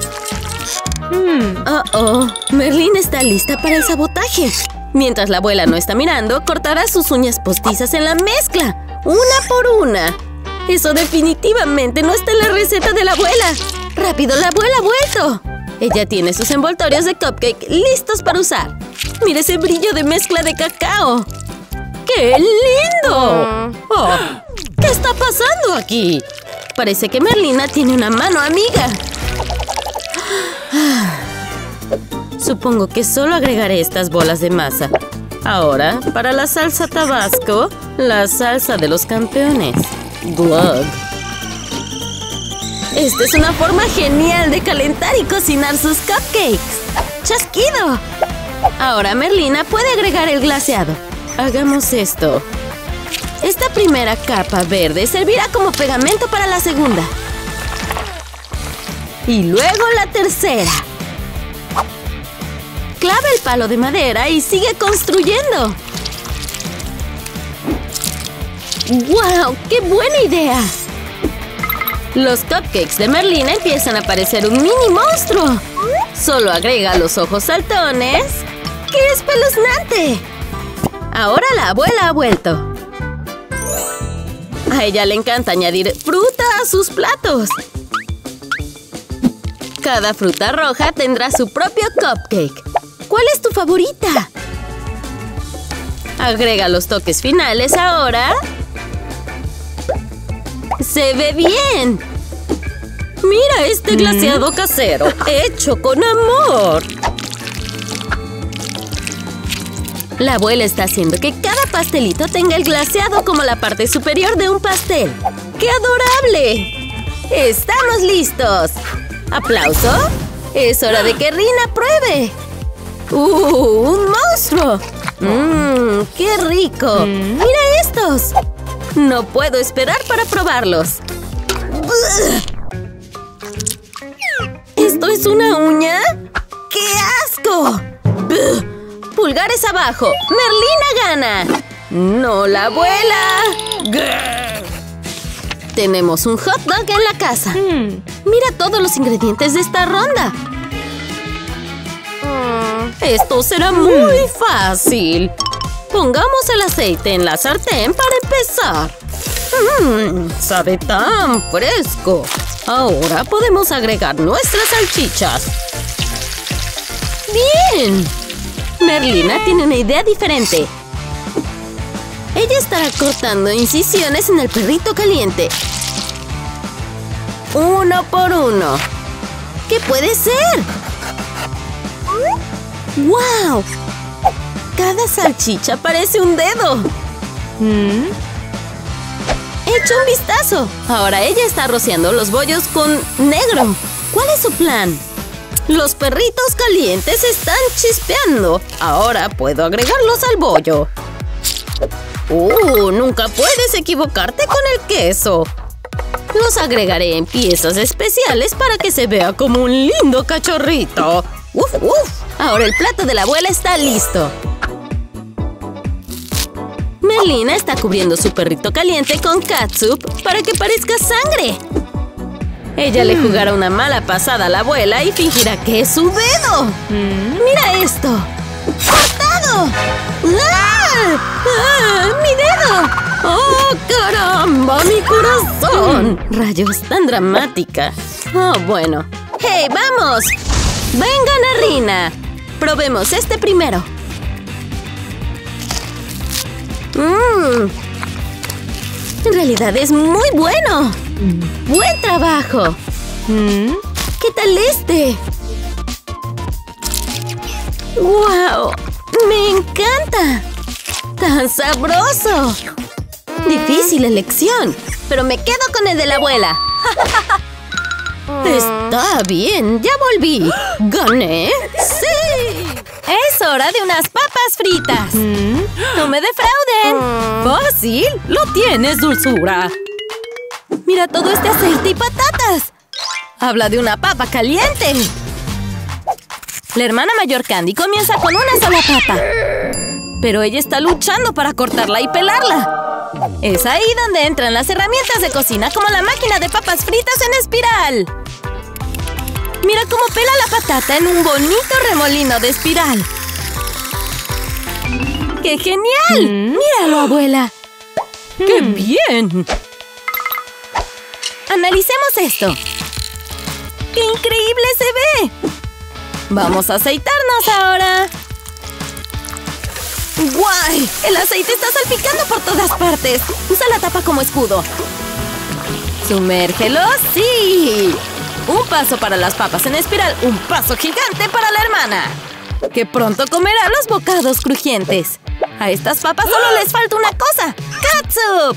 Mm. Oh, oh. Merlin está lista para el sabotaje. Mientras la abuela no está mirando, cortará sus uñas postizas en la mezcla. Una por una. Eso definitivamente no está en la receta de la abuela. ¡Rápido, la abuela ha vuelto! Ella tiene sus envoltorios de cupcake listos para usar. ¡Mira ese brillo de mezcla de cacao! ¡Qué lindo! Oh, ¿qué está pasando aquí? Parece que Merlina tiene una mano amiga. Supongo que solo agregaré estas bolas de masa. Ahora, para la salsa tabasco, la salsa de los campeones. Glug. Esta es una forma genial de calentar y cocinar sus cupcakes. ¡Chasquido! Ahora Merlina puede agregar el glaseado. Hagamos esto. Esta primera capa verde servirá como pegamento para la segunda. Y luego la tercera. Clava el palo de madera y sigue construyendo. ¡Wow! ¡Qué buena idea! Los cupcakes de Merlina empiezan a parecer un mini monstruo. Solo agrega los ojos saltones. ¡Qué espeluznante! Ahora la abuela ha vuelto. A ella le encanta añadir fruta a sus platos. Cada fruta roja tendrá su propio cupcake. ¿Cuál es tu favorita? Agrega los toques finales ahora. ¡Se ve bien! ¡Mira este glaseado mm. casero! ¡Hecho con amor! La abuela está haciendo que cada pastelito tenga el glaseado como la parte superior de un pastel. ¡Qué adorable! ¡Estamos listos! ¿Aplauso? Es hora de que Rina pruebe. ¡Uh! ¡Un monstruo! ¡Mmm! ¡Qué rico! ¿Mm? ¡Mira estos! No puedo esperar para probarlos. ¿Esto es una uña? ¡Qué asco! ¡Pulgares abajo! ¡Merlina gana! ¡No la abuela! Tenemos un hot dog en la casa. Mm. Mira todos los ingredientes de esta ronda. Esto será muy fácil. Pongamos el aceite en la sartén para empezar. Mmm, sabe tan fresco. Ahora podemos agregar nuestras salchichas. ¡Bien! Merlina tiene una idea diferente. Ella estará cortando incisiones en el perrito caliente. Uno por uno. ¿Qué puede ser? ¡Wow! Cada salchicha parece un dedo. ¿Mm? Echa un vistazo. Ahora ella está rociando los bollos con negro. ¿Cuál es su plan? Los perritos calientes están chispeando. Ahora puedo agregarlos al bollo. ¡Uh! Nunca puedes equivocarte con el queso. Los agregaré en piezas especiales para que se vea como un lindo cachorrito. ¡Uf, uf! Ahora el plato de la abuela está listo. Merlina está cubriendo su perrito caliente con catsup para que parezca sangre. Ella le jugará una mala pasada a la abuela y fingirá que es su dedo. ¿Mm? ¡Mira esto! ¡Cortado! ¡Ah! ¡Ah! ¡Mi dedo! ¡Oh, caramba! ¡Mi corazón! Rayos, tan dramática. Oh, bueno. ¡Hey, vamos! ¡Vengan, Rina! Probemos este primero. Mmm. En realidad es muy bueno. ¡Buen trabajo! ¿Mm? ¿Qué tal este? ¡Wow! ¡Me encanta! ¡Tan sabroso! Difícil elección, pero me quedo con el de la abuela. Está bien, ya volví. ¿Gané? ¡Sí! Es hora de unas papas fritas. ¿Mm? ¡No me defrauden! ¡Fácil! ¡Lo tienes, dulzura! ¡Mira todo este aceite y patatas! ¡Habla de una papa caliente! La hermana mayor Candy comienza con una sola papa. Pero ella está luchando para cortarla y pelarla. Es ahí donde entran las herramientas de cocina como la máquina de papas fritas en espiral. Mira cómo pela la patata en un bonito remolino de espiral. ¡Qué genial! ¿Mm? ¡Míralo, abuela! ¡Qué bien! Analicemos esto. ¡Qué increíble se ve! Vamos a aceitarnos ahora. ¡Guay! El aceite está salpicando por todas partes. Usa la tapa como escudo. ¡Sumérgelo! ¡Sí! Un paso para las papas en espiral. Un paso gigante para la hermana, que pronto comerá los bocados crujientes. A estas papas solo les falta una cosa. ¡Catsup!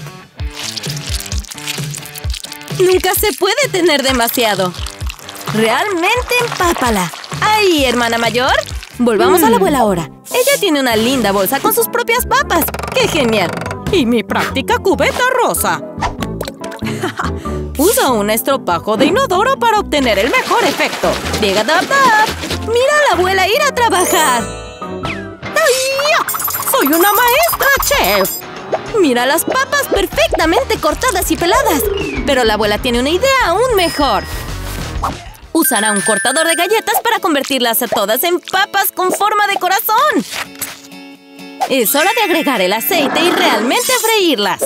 Nunca se puede tener demasiado. Realmente empápala. ¡Ay, hermana mayor! Volvamos mm. a la abuela ahora. Ella tiene una linda bolsa con sus propias papas. ¡Qué genial! Y mi práctica cubeta rosa. Usa un estropajo de inodoro para obtener el mejor efecto. ¡Diga tap tap! ¡Mira a la abuela ir a trabajar! ¡Ay! ¡Soy una maestra, chef! Mira las papas perfectamente cortadas y peladas. Pero la abuela tiene una idea aún mejor. Usará un cortador de galletas para convertirlas a todas en papas con forma de corazón. Es hora de agregar el aceite y realmente freírlas.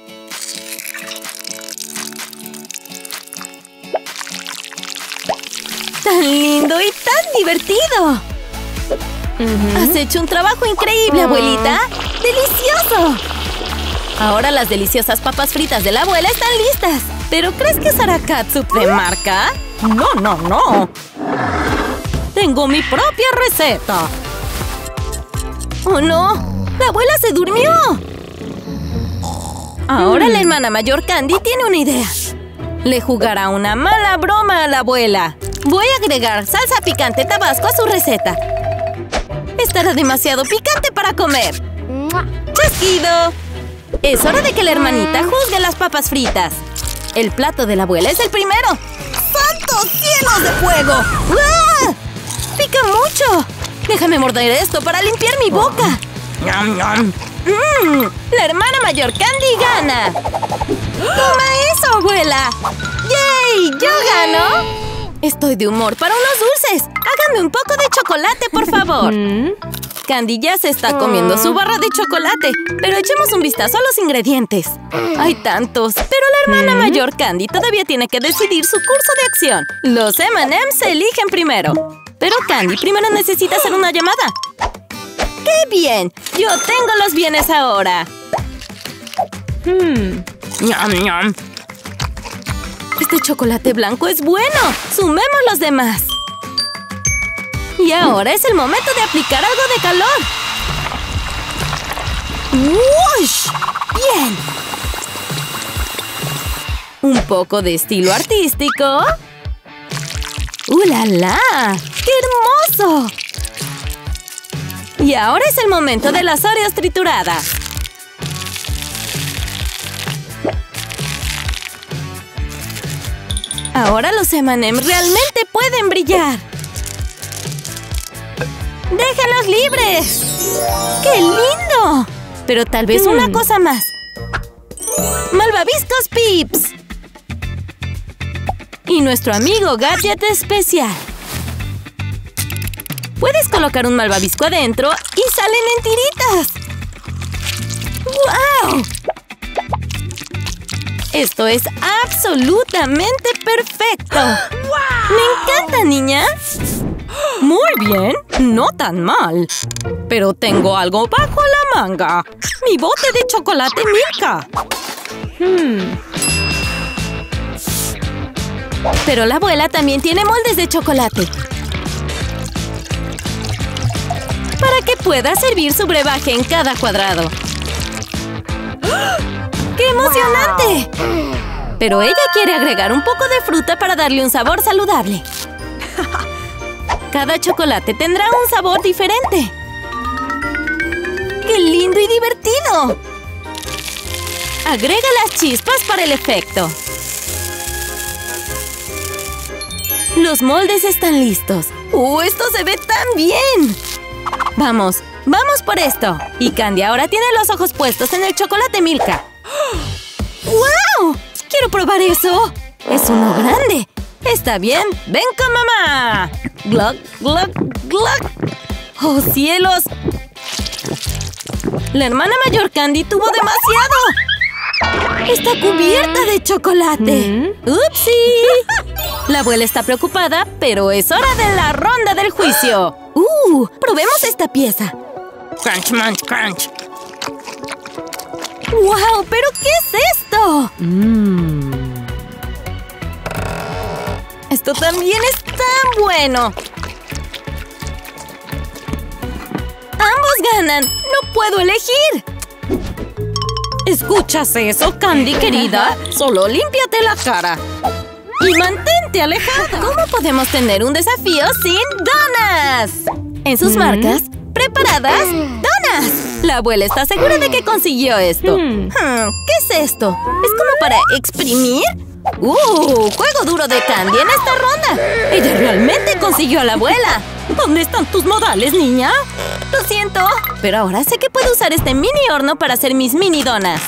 ¡Tan lindo y tan divertido! Uh-huh. Has hecho un trabajo increíble, abuelita. ¡Delicioso! Ahora las deliciosas papas fritas de la abuela están listas. ¿Pero crees que será catsup de marca? No, no, no. Tengo mi propia receta. ¡Oh, no! ¡La abuela se durmió! Ahora mm. la hermana mayor Candy tiene una idea. Le jugará una mala broma a la abuela. Voy a agregar salsa picante tabasco a su receta. Estará demasiado picante para comer. ¡Chasquido! Es hora de que la hermanita juzgue las papas fritas. El plato de la abuela es el primero. ¡Santos cielos de fuego! ¡Ah! ¡Pica mucho! Déjame morder esto para limpiar mi boca. ¡Nom, nom! ¡Mmm! La hermana mayor Candy gana. ¡Toma eso, abuela! ¡Yay! ¿Yo gano? Estoy de humor para unos dulces. Hágame un poco de chocolate, por favor. Candy ya se está comiendo su barra de chocolate, pero echemos un vistazo a los ingredientes. Hay tantos, pero la hermana mayor Candy todavía tiene que decidir su curso de acción. Los eme and eme's se eligen primero. Pero Candy primero necesita hacer una llamada. ¡Qué bien! Yo tengo los bienes ahora. Hmm. ¡Ñam, ñam! Este chocolate blanco es bueno. Sumemos los demás. Y ahora es el momento de aplicar algo de calor. ¡Wush! ¡Bien! Un poco de estilo artístico. ¡Uh, la, la! ¡Qué hermoso! Y ahora es el momento de las Oreos trituradas. Ahora los eme and eme's realmente pueden brillar. ¡Déjalos libres! ¡Qué lindo! Pero tal vez una Hmm. cosa más. ¡Malvaviscos Pips! Y nuestro amigo Gadget especial. Puedes colocar un malvavisco adentro y salen en tiritas. ¡Guau! Esto es absolutamente perfecto. ¡Me encanta, niña! Muy bien, no tan mal. Pero tengo algo bajo la manga. Mi bote de chocolate Milka. Hmm. Pero la abuela también tiene moldes de chocolate. Para que pueda servir su brebaje en cada cuadrado. ¡Qué emocionante! Pero ella quiere agregar un poco de fruta para darle un sabor saludable. Cada chocolate tendrá un sabor diferente. ¡Qué lindo y divertido! Agrega las chispas para el efecto. Los moldes están listos. ¡Uh, esto se ve tan bien! Vamos, vamos por esto. Y Candy ahora tiene los ojos puestos en el chocolate Milka. ¡Wow! ¡Quiero probar eso! Es uno grande. Está bien, ven con mamá. ¡Gluck, gluck, gluck! ¡Oh, cielos! La hermana mayor Candy tuvo demasiado. Está cubierta de chocolate. ¡Upsi! La abuela está preocupada, pero es hora de la ronda del juicio. ¡Uh! ¡Probemos esta pieza! ¡Crunch, munch, crunch! ¡Wow! ¿Pero qué es esto? Mmm. Esto también es tan bueno. ¡Ambos ganan! ¡No puedo elegir! ¿Escuchas eso, Candy, querida? Solo límpiate la cara. ¡Y mantente alejada! ¿Cómo podemos tener un desafío sin donas? En sus marcas, ¿preparadas? ¡Donas! La abuela está segura de que consiguió esto. Hmm. Hmm, ¿qué es esto? ¿Es como para exprimir? ¡Uh! ¡Juego duro de Candy en esta ronda! ¡Ella realmente consiguió a la abuela! ¿Dónde están tus modales, niña? Lo siento, pero ahora sé que puedo usar este mini horno para hacer mis mini donas.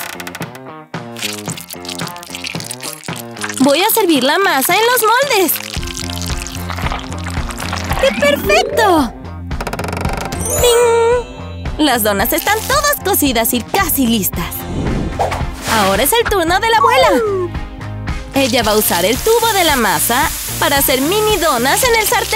Voy a servir la masa en los moldes. ¡Qué perfecto! ¡Ting! Las donas están todas cocidas y casi listas. Ahora es el turno de la abuela. Ella va a usar el tubo de la masa para hacer mini donas en el sartén.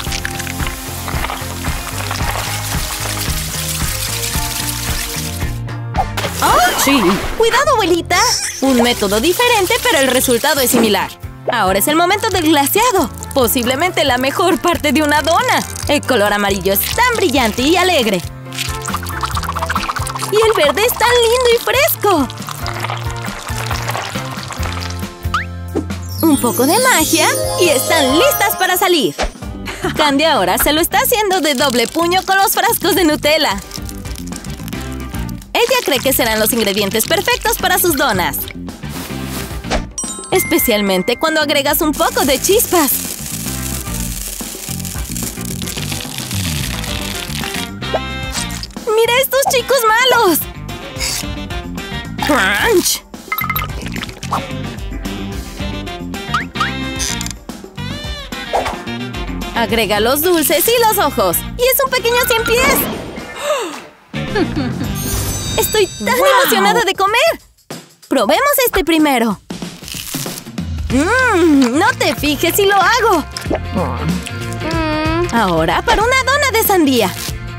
¡Oh, sí! ¡Cuidado, abuelita! Un método diferente, pero el resultado es similar. Ahora es el momento del glaseado. Posiblemente la mejor parte de una dona. El color amarillo es tan brillante y alegre. Y el verde es tan lindo y fresco. Un Un poco de magia y están listas para salir. Candy ahora se lo está haciendo de doble puño con los frascos de Nutella. Ella cree que serán los ingredientes perfectos para sus donas. Especialmente cuando agregas un poco de chispas. ¡Mira estos chicos malos! Crunch. Agrega los dulces y los ojos. ¡Y es un pequeño cien pies! ¡Estoy tan Wow. emocionada de comer! ¡Probemos este primero! Mmm, no te fijes si lo hago. Ahora para una dona de sandía.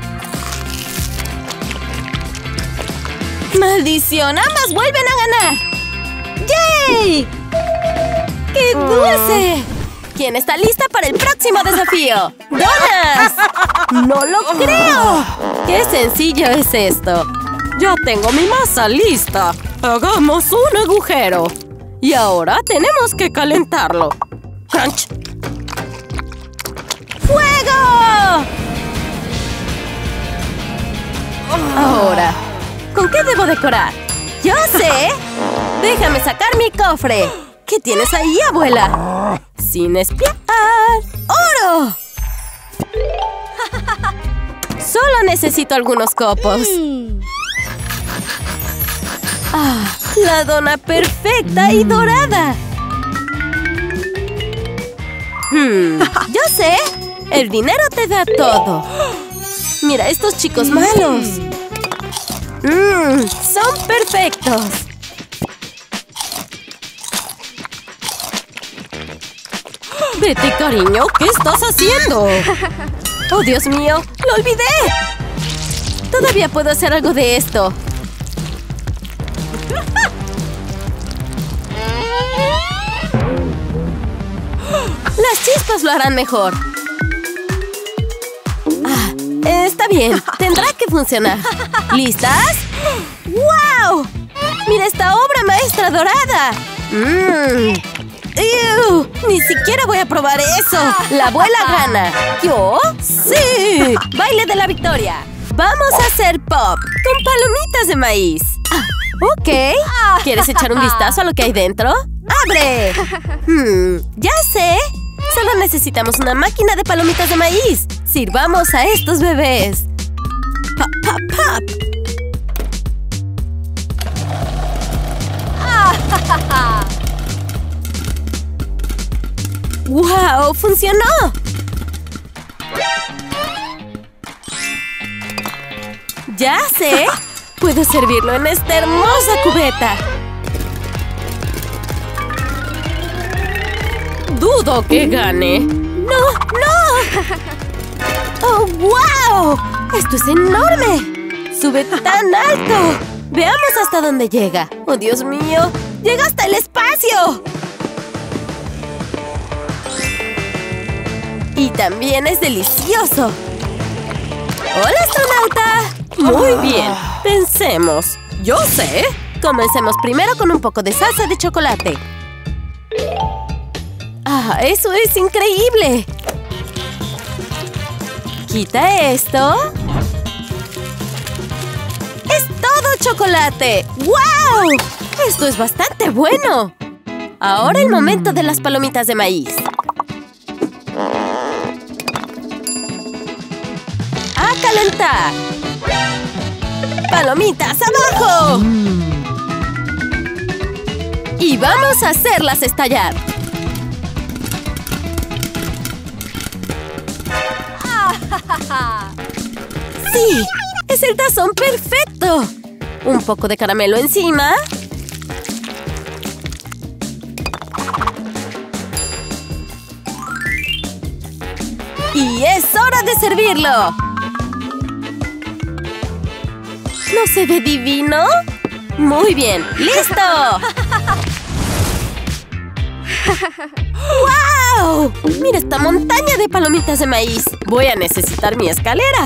¡Maldición! ¡Ambas vuelven a ganar! ¡Yay! ¡Qué dulce! ¿Quién está lista para el próximo desafío? ¡Donas! ¡No lo creo! ¡Qué sencillo es esto! Ya tengo mi masa lista. Hagamos un agujero. Y ahora tenemos que calentarlo. Crunch. ¡Fuego! Ahora, ¿con qué debo decorar? ¡Yo sé! ¡Déjame sacar mi cofre! ¿Qué tienes ahí, abuela? Sin espiar. ¡Oro! Solo necesito algunos copos. ¡Ah! ¡La dona perfecta y dorada! Hmm, ¡yo sé! El dinero te da todo. Mira estos chicos malos. Mmm, son perfectos. Betty, cariño, ¿qué estás haciendo? ¡Oh, Dios mío! ¡Lo olvidé! Todavía puedo hacer algo de esto. Las chispas lo harán mejor. Ah, está bien. Tendrá que funcionar. ¿Listas? ¡Wow! ¡Mira esta obra maestra dorada! ¡Mmm! ¡Ew! Ni siquiera voy a probar eso. La abuela gana. ¿Yo? ¡Sí! ¡Baile de la victoria! Vamos a hacer pop con palomitas de maíz. Ah, ok. ¿Quieres echar un vistazo a lo que hay dentro? ¡Abre! Hmm, ya sé. Solo necesitamos una máquina de palomitas de maíz. Sirvamos a estos bebés. ¡Pop, pop, pop! ¡Wow! ¡Funcionó! ¡Ya sé! Puedo servirlo en esta hermosa cubeta. Dudo que gane. ¡No! ¡No! ¡Oh, wow! ¡Esto es enorme! ¡Sube tan alto! Veamos hasta dónde llega. ¡Oh, Dios mío! ¡Llega hasta el espacio! Y también es delicioso. ¡Hola, astronauta! Muy bien. Pensemos. Yo sé. Comencemos primero con un poco de salsa de chocolate. ¡Ah, eso es increíble! Quita esto. ¡Es todo chocolate! ¡Wow! ¡Esto es bastante bueno! Ahora el momento de las palomitas de maíz. ¡A calentar! ¡Palomitas abajo! Y vamos a hacerlas estallar. ¡Sí! ¡Es el tazón perfecto! Un poco de caramelo encima. ¡Y es hora de servirlo! ¿No se ve divino? ¡Muy bien! ¡Listo! ¡Wow! ¡Mira esta montaña de palomitas de maíz! Voy a necesitar mi escalera.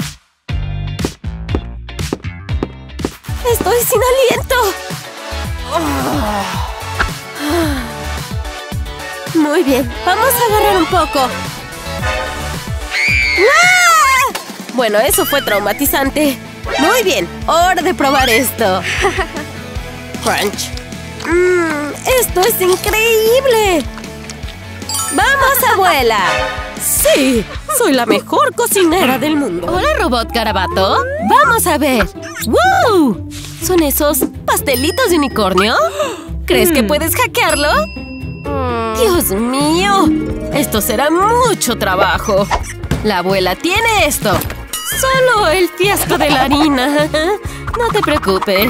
¡Estoy sin aliento! Muy bien, vamos a agarrar un poco. ¡Ah! Bueno, eso fue traumatizante. Muy bien, hora de probar esto. Crunch. Mmm, esto es increíble. ¡Vamos, abuela! ¡Sí! ¡Soy la mejor cocinera del mundo! Hola, robot Garabato. Vamos a ver. ¡Wow! ¿Son esos pastelitos de unicornio? ¿Crees que puedes hackearlo? ¡Dios mío! Esto será mucho trabajo. La abuela tiene esto. Solo el fiasco de la harina. No te preocupes.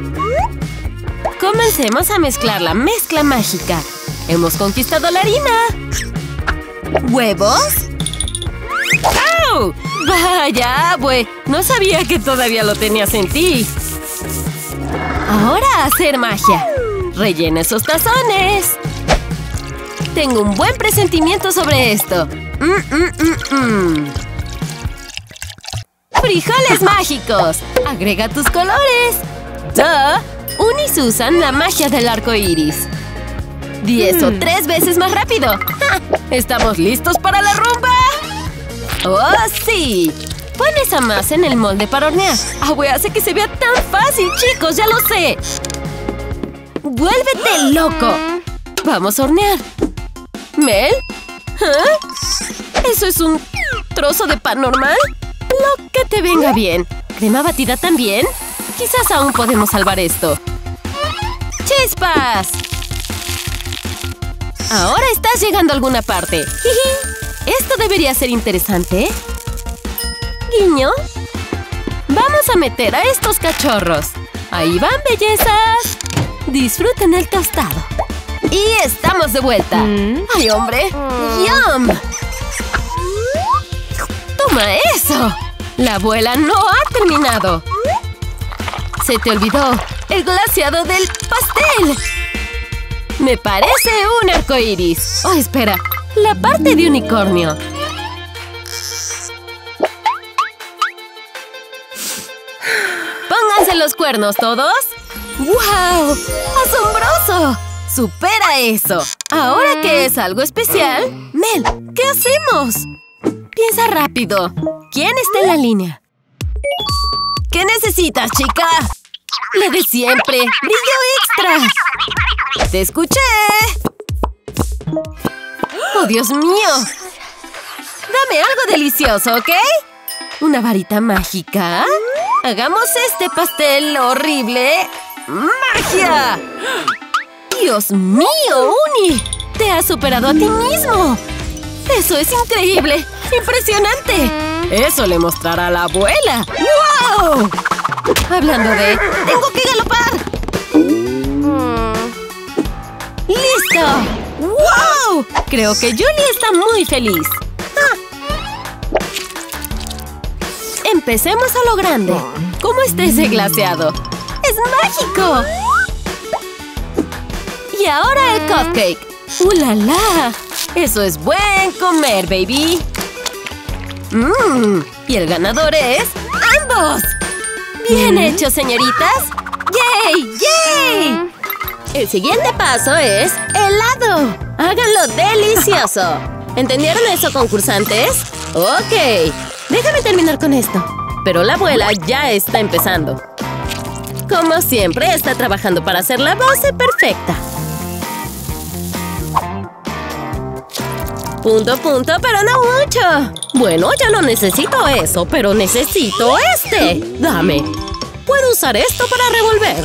Comencemos a mezclar la mezcla mágica. Hemos conquistado la harina. ¿Huevos? ¡Au! ¡Vaya, abue! No sabía que todavía lo tenías en ti. Ahora a hacer magia. Rellena esos tazones. Tengo un buen presentimiento sobre esto. Mm, mm, mm, mm. ¡Frijoles mágicos! Agrega tus colores. ¡Duh! Unis usan la magia del arco iris. Di eso mm. tres veces más rápido. ¡Ja! ¿Estamos listos para la rumba? ¡Oh, sí! Pon esa masa en el molde para hornear. ¡Abue, hace que se vea tan fácil, chicos! ¡Ya lo sé! ¡Vuélvete loco! Vamos a hornear. ¿Mel? ¿Ah? ¿Eso es un trozo de pan normal? Lo que te venga bien. ¿Crema batida también? Quizás aún podemos salvar esto. ¡Chispas! Ahora estás llegando a alguna parte. Esto debería ser interesante. Guiño. Vamos a meter a estos cachorros. Ahí van, bellezas. Disfruten el tostado. Y estamos de vuelta. Mm. ¡Ay, hombre! Mm. ¡Yum! ¡Toma eso! La abuela no ha terminado. Se te olvidó el glaseado del pastel. Me parece un arcoíris. Oh, espera. La parte de unicornio. Pónganse los cuernos todos. ¡Wow! ¡Asombroso! ¡Supera eso! ¿Ahora que es algo especial? Mel, ¿qué hacemos? Piensa rápido. ¿Quién está en la línea? ¿Qué necesitas, chica? ¡Le de siempre! ¡Brillo extra! ¡Te escuché! ¡Oh, Dios mío! Dame algo delicioso, ¿ok? ¿Una varita mágica? Hagamos este pastel horrible. ¡Magia! ¡Dios mío, Uni! ¡Te has superado a ti mismo! ¡Eso es increíble! ¡Impresionante! ¡Eso le mostrará a la abuela! ¡Wow! Hablando de... ¡Tengo que galopar! ¡Listo! ¡Wow! Creo que Julie está muy feliz. Ah. Empecemos a lo grande. ¿Cómo está ese glaseado? ¡Es mágico! Y ahora el cupcake. ¡Uh, la, la! ¡Eso es buen comer, baby! ¡Mmm! Y el ganador es... ¡ambos! ¡Bien mm. hecho, señoritas! ¡Yay! ¡Yay! El siguiente paso es... ¡helado! ¡Háganlo delicioso! ¿Entendieron eso, concursantes? ¡Ok! Déjame terminar con esto. Pero la abuela ya está empezando. Como siempre, está trabajando para hacer la base perfecta. Punto, punto, pero no mucho. Bueno, ya no necesito eso, pero necesito este. Dame. Puedo usar esto para revolver.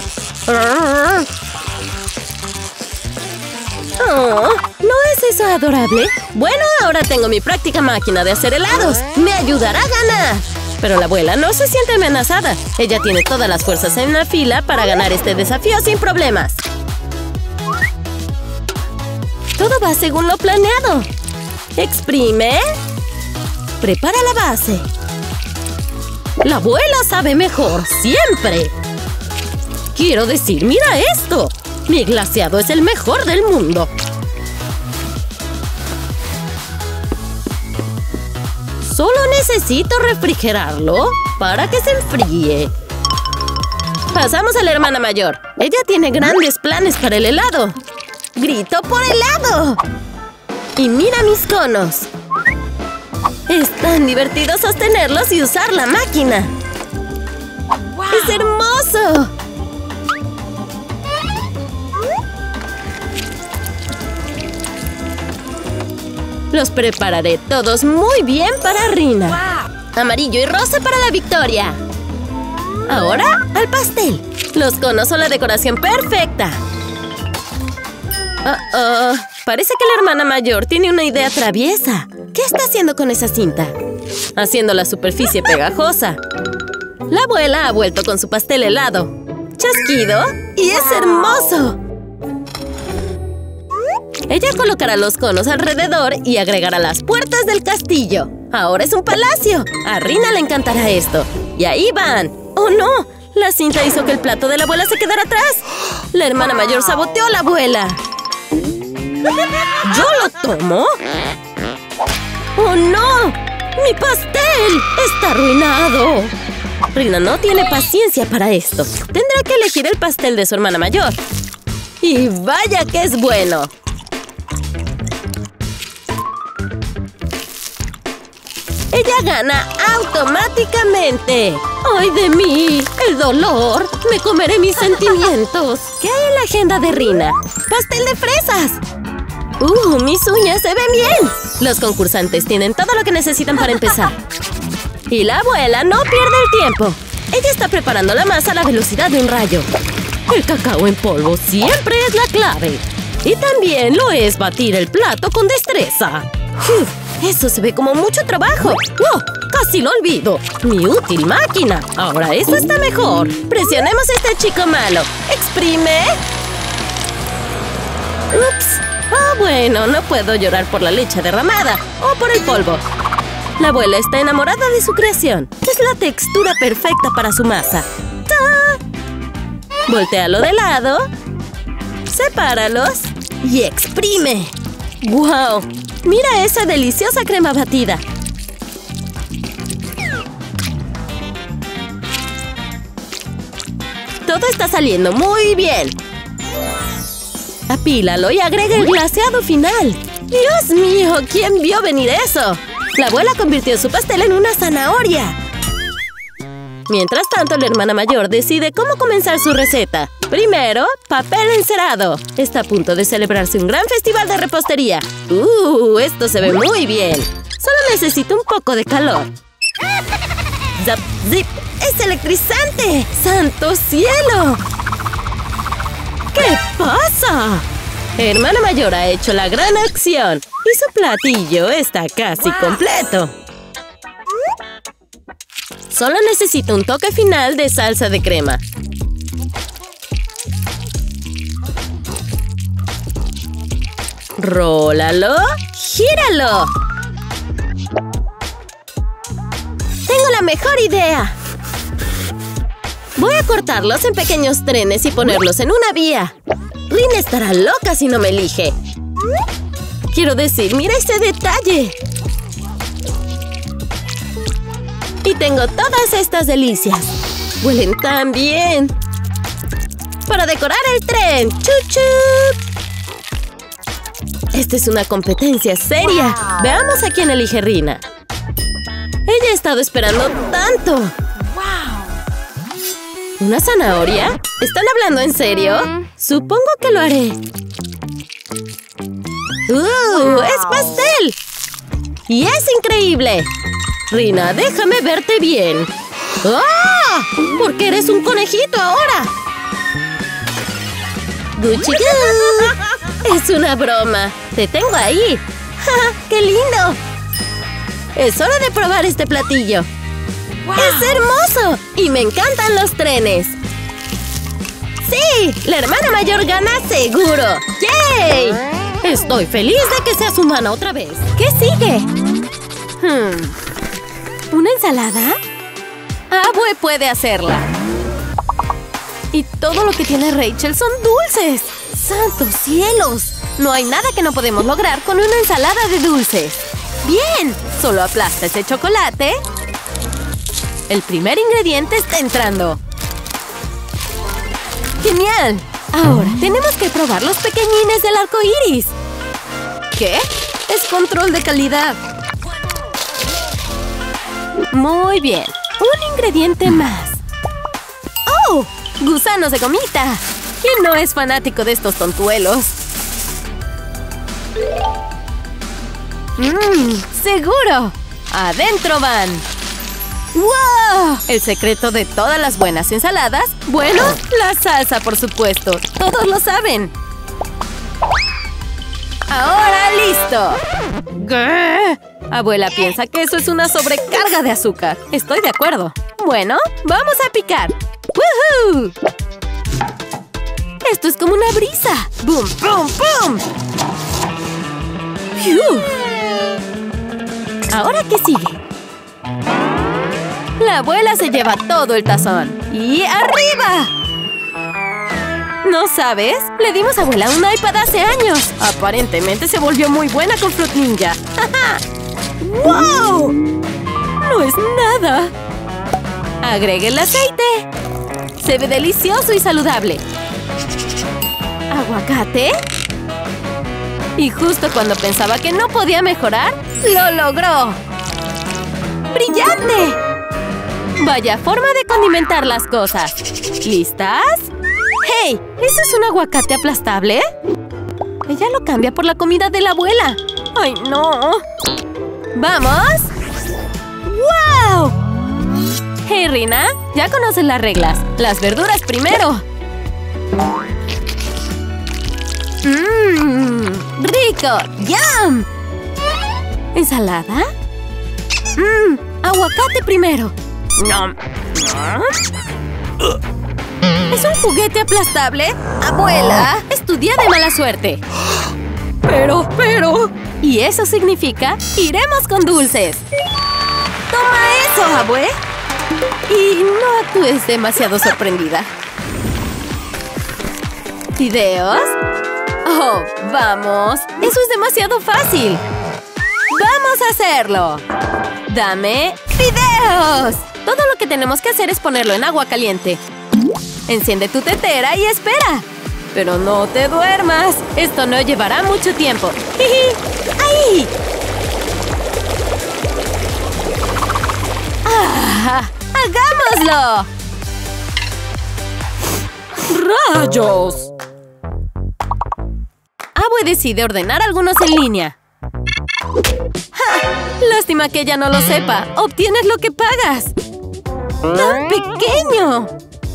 Oh, ¿no es eso adorable? Bueno, ahora tengo mi práctica máquina de hacer helados. Me ayudará a ganar. Pero la abuela no se siente amenazada. Ella tiene todas las fuerzas en la fila para ganar este desafío sin problemas. Todo va según lo planeado. Exprime. Prepara la base. La abuela sabe mejor, siempre. Quiero decir, mira esto. Mi glaseado es el mejor del mundo. Solo necesito refrigerarlo para que se enfríe. Pasamos a la hermana mayor. Ella tiene grandes planes para el helado. ¡Grito por helado! Y mira mis conos. Es tan divertido sostenerlos y usar la máquina. ¡Wow! ¡Es hermoso! Los prepararé todos muy bien para Rina. Wow. Amarillo y rosa para la victoria. Ahora, al pastel. Los conos son la decoración perfecta. Uh -oh. Parece que la hermana mayor tiene una idea traviesa. ¿Qué está haciendo con esa cinta? Haciendo la superficie pegajosa. La abuela ha vuelto con su pastel helado. Chasquido y es hermoso. Ella colocará los conos alrededor y agregará las puertas del castillo. Ahora es un palacio. A Rina le encantará esto. Y ahí van. ¡Oh, no! La cinta hizo que el plato de la abuela se quedara atrás. La hermana mayor saboteó a la abuela. ¿Yo lo tomo? ¡Oh, no! ¡Mi pastel está arruinado! Rina no tiene paciencia para esto. Tendrá que elegir el pastel de su hermana mayor. ¡Y vaya que es bueno! Ella gana automáticamente. ¡Ay de mí! ¡El dolor! ¡Me comeré mis sentimientos! ¿Qué hay en la agenda de Rina? ¡Pastel de fresas! ¡Uh! ¡Mis uñas se ven bien! Los concursantes tienen todo lo que necesitan para empezar. Y la abuela no pierde el tiempo. Ella está preparando la masa a la velocidad de un rayo. El cacao en polvo siempre es la clave. Y también lo es batir el plato con destreza. Uf, eso se ve como mucho trabajo. ¡Oh! ¡Casi lo olvido! ¡Mi útil máquina! Ahora eso está mejor. Presionemos a este chico malo. ¡Exprime! ¡Ups! Ah, bueno, no puedo llorar por la leche derramada o por el polvo. La abuela está enamorada de su creación. Es la textura perfecta para su masa. ¡Ta! Voltéalo de lado. Sepáralos. Y exprime. ¡Wow! Mira esa deliciosa crema batida. Todo está saliendo muy bien. Apílalo y agrega el glaseado final. ¡Dios mío! ¿Quién vio venir eso? La abuela convirtió su pastel en una zanahoria. Mientras tanto, la hermana mayor decide cómo comenzar su receta. Primero, papel encerado. Está a punto de celebrarse un gran festival de repostería. ¡Uh! Esto se ve muy bien. Solo necesito un poco de calor. ¡Zap, zip! ¡Es electrizante! ¡Santo cielo! ¿Qué pasa? Hermana mayor ha hecho la gran acción y su platillo está casi completo. Solo necesito un toque final de salsa de crema. Rólalo, gíralo. Tengo la mejor idea. Voy a cortarlos en pequeños trenes y ponerlos en una vía. Rina estará loca si no me elige. Quiero decir, mira ese detalle. Y tengo todas estas delicias. Huelen tan bien. Para decorar el tren. ¡Chup, chup! Esta es una competencia seria. Wow. Veamos a quién elige Rina. Ella ha estado esperando tanto. Wow. ¿Una zanahoria? ¿Están hablando en serio? Mm. Supongo que lo haré. ¡Uh! Wow. ¡Es pastel! ¡Y es increíble! Rina, déjame verte bien. ¡Ah! ¿Por qué eres un conejito ahora? ¡Gucci goo! Es una broma. Te tengo ahí. ¡Ja! ¡Qué lindo! Es hora de probar este platillo. Wow. ¡Es hermoso! Y me encantan los trenes. ¡Sí! La hermana mayor gana seguro. ¡Yay! Estoy feliz de que seas humana otra vez. ¿Qué sigue? Hmm. ¿Una ensalada? Abue puede hacerla. Y todo lo que tiene Rachel son dulces. ¡Santos cielos! No hay nada que no podemos lograr con una ensalada de dulces. ¡Bien! Solo aplasta ese chocolate. El primer ingrediente está entrando. ¡Genial! Ahora tenemos que probar los pequeñines del arco iris. ¿Qué? Es control de calidad. Muy bien. Un ingrediente más. ¡Oh! ¡Gusanos de gomita! ¿Quién no es fanático de estos tontuelos? ¡Mmm! ¡Seguro! ¡Adentro van! ¡Wow! El secreto de todas las buenas ensaladas. Bueno, la salsa, por supuesto. Todos lo saben. ¡Ahora listo! ¿Qué? Abuela piensa que eso es una sobrecarga de azúcar. Estoy de acuerdo. Bueno, vamos a picar. ¡Woohoo! Esto es como una brisa. ¡Bum, bum, bum! ¡Fiu! ¿Ahora qué sigue? La abuela se lleva todo el tazón. ¡Y arriba! ¿No sabes? Le dimos a abuela un iPad hace años. Aparentemente se volvió muy buena con Fruit Ninja. ¡Wow! No es nada. Agregue el aceite. Se ve delicioso y saludable. ¿Aguacate? Y justo cuando pensaba que no podía mejorar, ¡lo logró! ¡Brillante! Vaya forma de condimentar las cosas. ¿Listas? ¡Hey! ¿Eso es un aguacate aplastable? Ella lo cambia por la comida de la abuela. ¡Ay, no! ¿Vamos? ¡Wow! Hey, Rina, ya conoces las reglas. Las verduras primero. ¡Mmm! ¡Rico! ¡Yum! ¿Ensalada? ¡Mmm! ¡Aguacate primero! ¡No! ¿Es un juguete aplastable? ¡Abuela! Es tu día de mala suerte. Pero, pero... Y eso significa... ¡iremos con dulces! ¡Toma eso, abue! Y no actúes demasiado sorprendida. ¿Fideos? ¡Oh, vamos! ¡Eso es demasiado fácil! ¡Vamos a hacerlo! ¡Dame fideos! Todo lo que tenemos que hacer es ponerlo en agua caliente. Enciende tu tetera y espera. Pero no te duermas. Esto no llevará mucho tiempo. ¡Ahí! ¡Ah! ¡Hagámoslo! ¡Rayos! Abue decide ordenar algunos en línea. ¡Ja! Lástima que ella no lo sepa. Obtienes lo que pagas. ¡Tan pequeño!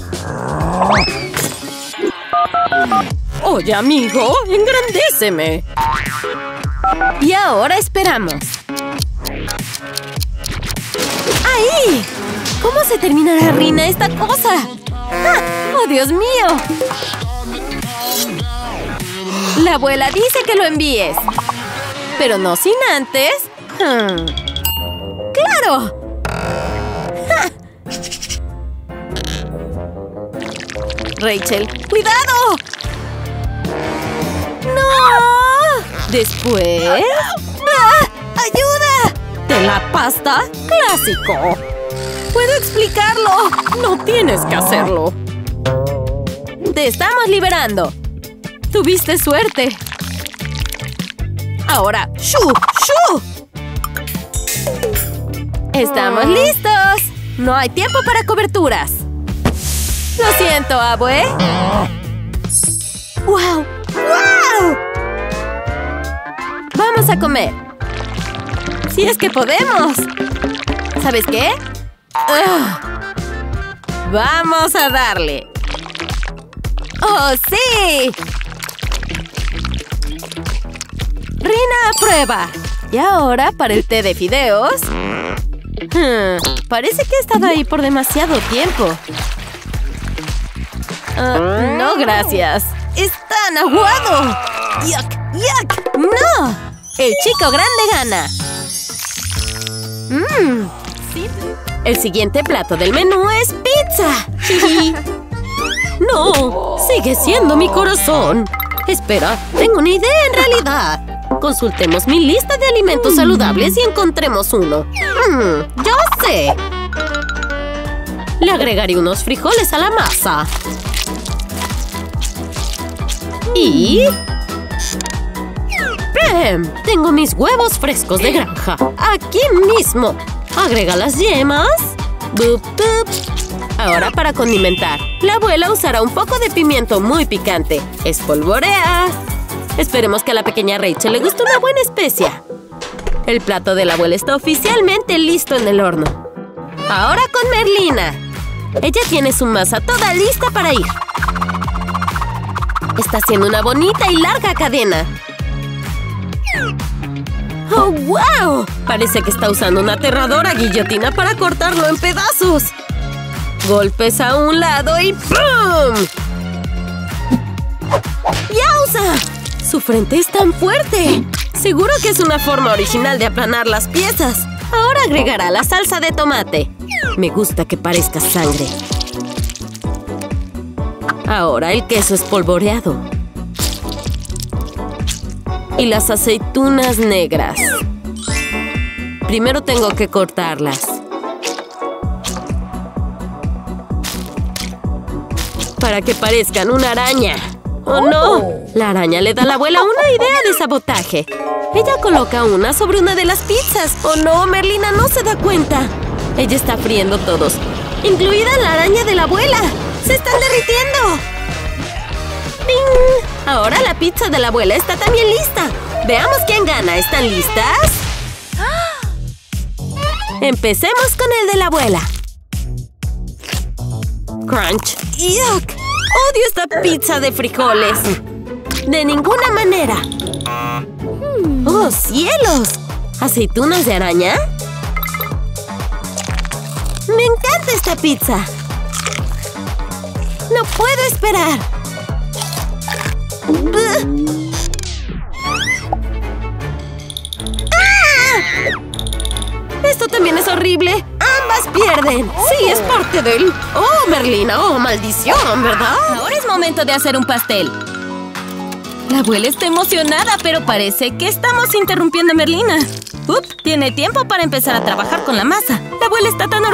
Oye, amigo, engrandéceme. Y ahora esperamos. ¡Ahí! ¿Cómo se terminará, Rina, esta cosa? ¡Ah! ¡Oh, Dios mío! La abuela dice que lo envíes. Pero no sin antes... Hmm. ¡Claro! ¡Ja! Rachel, ¡cuidado! ¡No! Después... ¡Ah! ¡Ayuda! ¿De la pasta? ¡Clásico! ¡Puedo explicarlo! ¡No tienes que hacerlo! ¡Te estamos liberando! ¡Tuviste suerte! Ahora, ¡shu! ¡Shu! ¡Estamos listos! No hay tiempo para coberturas. Lo siento, abue. ¡Wow! ¡Wow! Vamos a comer. Si es que podemos. ¿Sabes qué? Ugh. Vamos a darle. ¡Oh, sí! Rina aprueba. Y ahora para el té de fideos. Hmm, parece que he estado ahí por demasiado tiempo. Uh, no, gracias. ¡Es tan aguado! ¡Yuck! ¡Yuck! ¡No! El chico grande gana. Mmm. El siguiente plato del menú es pizza. No, sigue siendo mi corazón. Espera, tengo una idea en realidad. Consultemos mi lista de alimentos saludables y encontremos uno. Mm, ¡yo sé! Le agregaré unos frijoles a la masa. Y... ¡Pem! Tengo mis huevos frescos de granja. Aquí mismo. Agrega las yemas. ¡Bup, bup! Ahora para condimentar. La abuela usará un poco de pimiento muy picante. Espolvorea. Esperemos que a la pequeña Rachel le guste una buena especia. El plato de la abuela está oficialmente listo en el horno. Ahora con Merlina. Ella tiene su masa toda lista para ir. Está haciendo una bonita y larga cadena. ¡Oh, wow! Parece que está usando una aterradora guillotina para cortarlo en pedazos. Golpes a un lado y ¡pum! ¡Yauza! ¡Su frente es tan fuerte! Seguro que es una forma original de aplanar las piezas. Ahora agregará la salsa de tomate. Me gusta que parezca sangre. Ahora el queso espolvoreado. Y las aceitunas negras. Primero tengo que cortarlas. Para que parezcan una araña. ¡Oh, no! La araña le da a la abuela una idea de sabotaje. Ella coloca una sobre una de las pizzas. ¡Oh, no! Merlina no se da cuenta. Ella está friendo todos, incluida la araña de la abuela. ¡Se están derritiendo! ¡Ping! Ahora la pizza de la abuela está también lista. Veamos quién gana. ¿Están listas? Empecemos con el de la abuela. Crunch. ¡Yuck! ¡Odio esta pizza de frijoles! ¡De ninguna manera! ¡Oh, cielos! ¿Aceitunas de araña? ¡Me encanta esta pizza! ¡No puedo esperar! ¡Ah! ¡Esto también es horrible! ¡Ambas pierden! ¡Sí, es parte del... ¡Oh, Merlina! ¡Oh, maldición! ¿Verdad? Ahora es momento de hacer un pastel. La abuela está emocionada, pero parece que estamos interrumpiendo a Merlina. ¡Up! Tiene tiempo para empezar a trabajar con la masa. La abuela está tan orgullosa.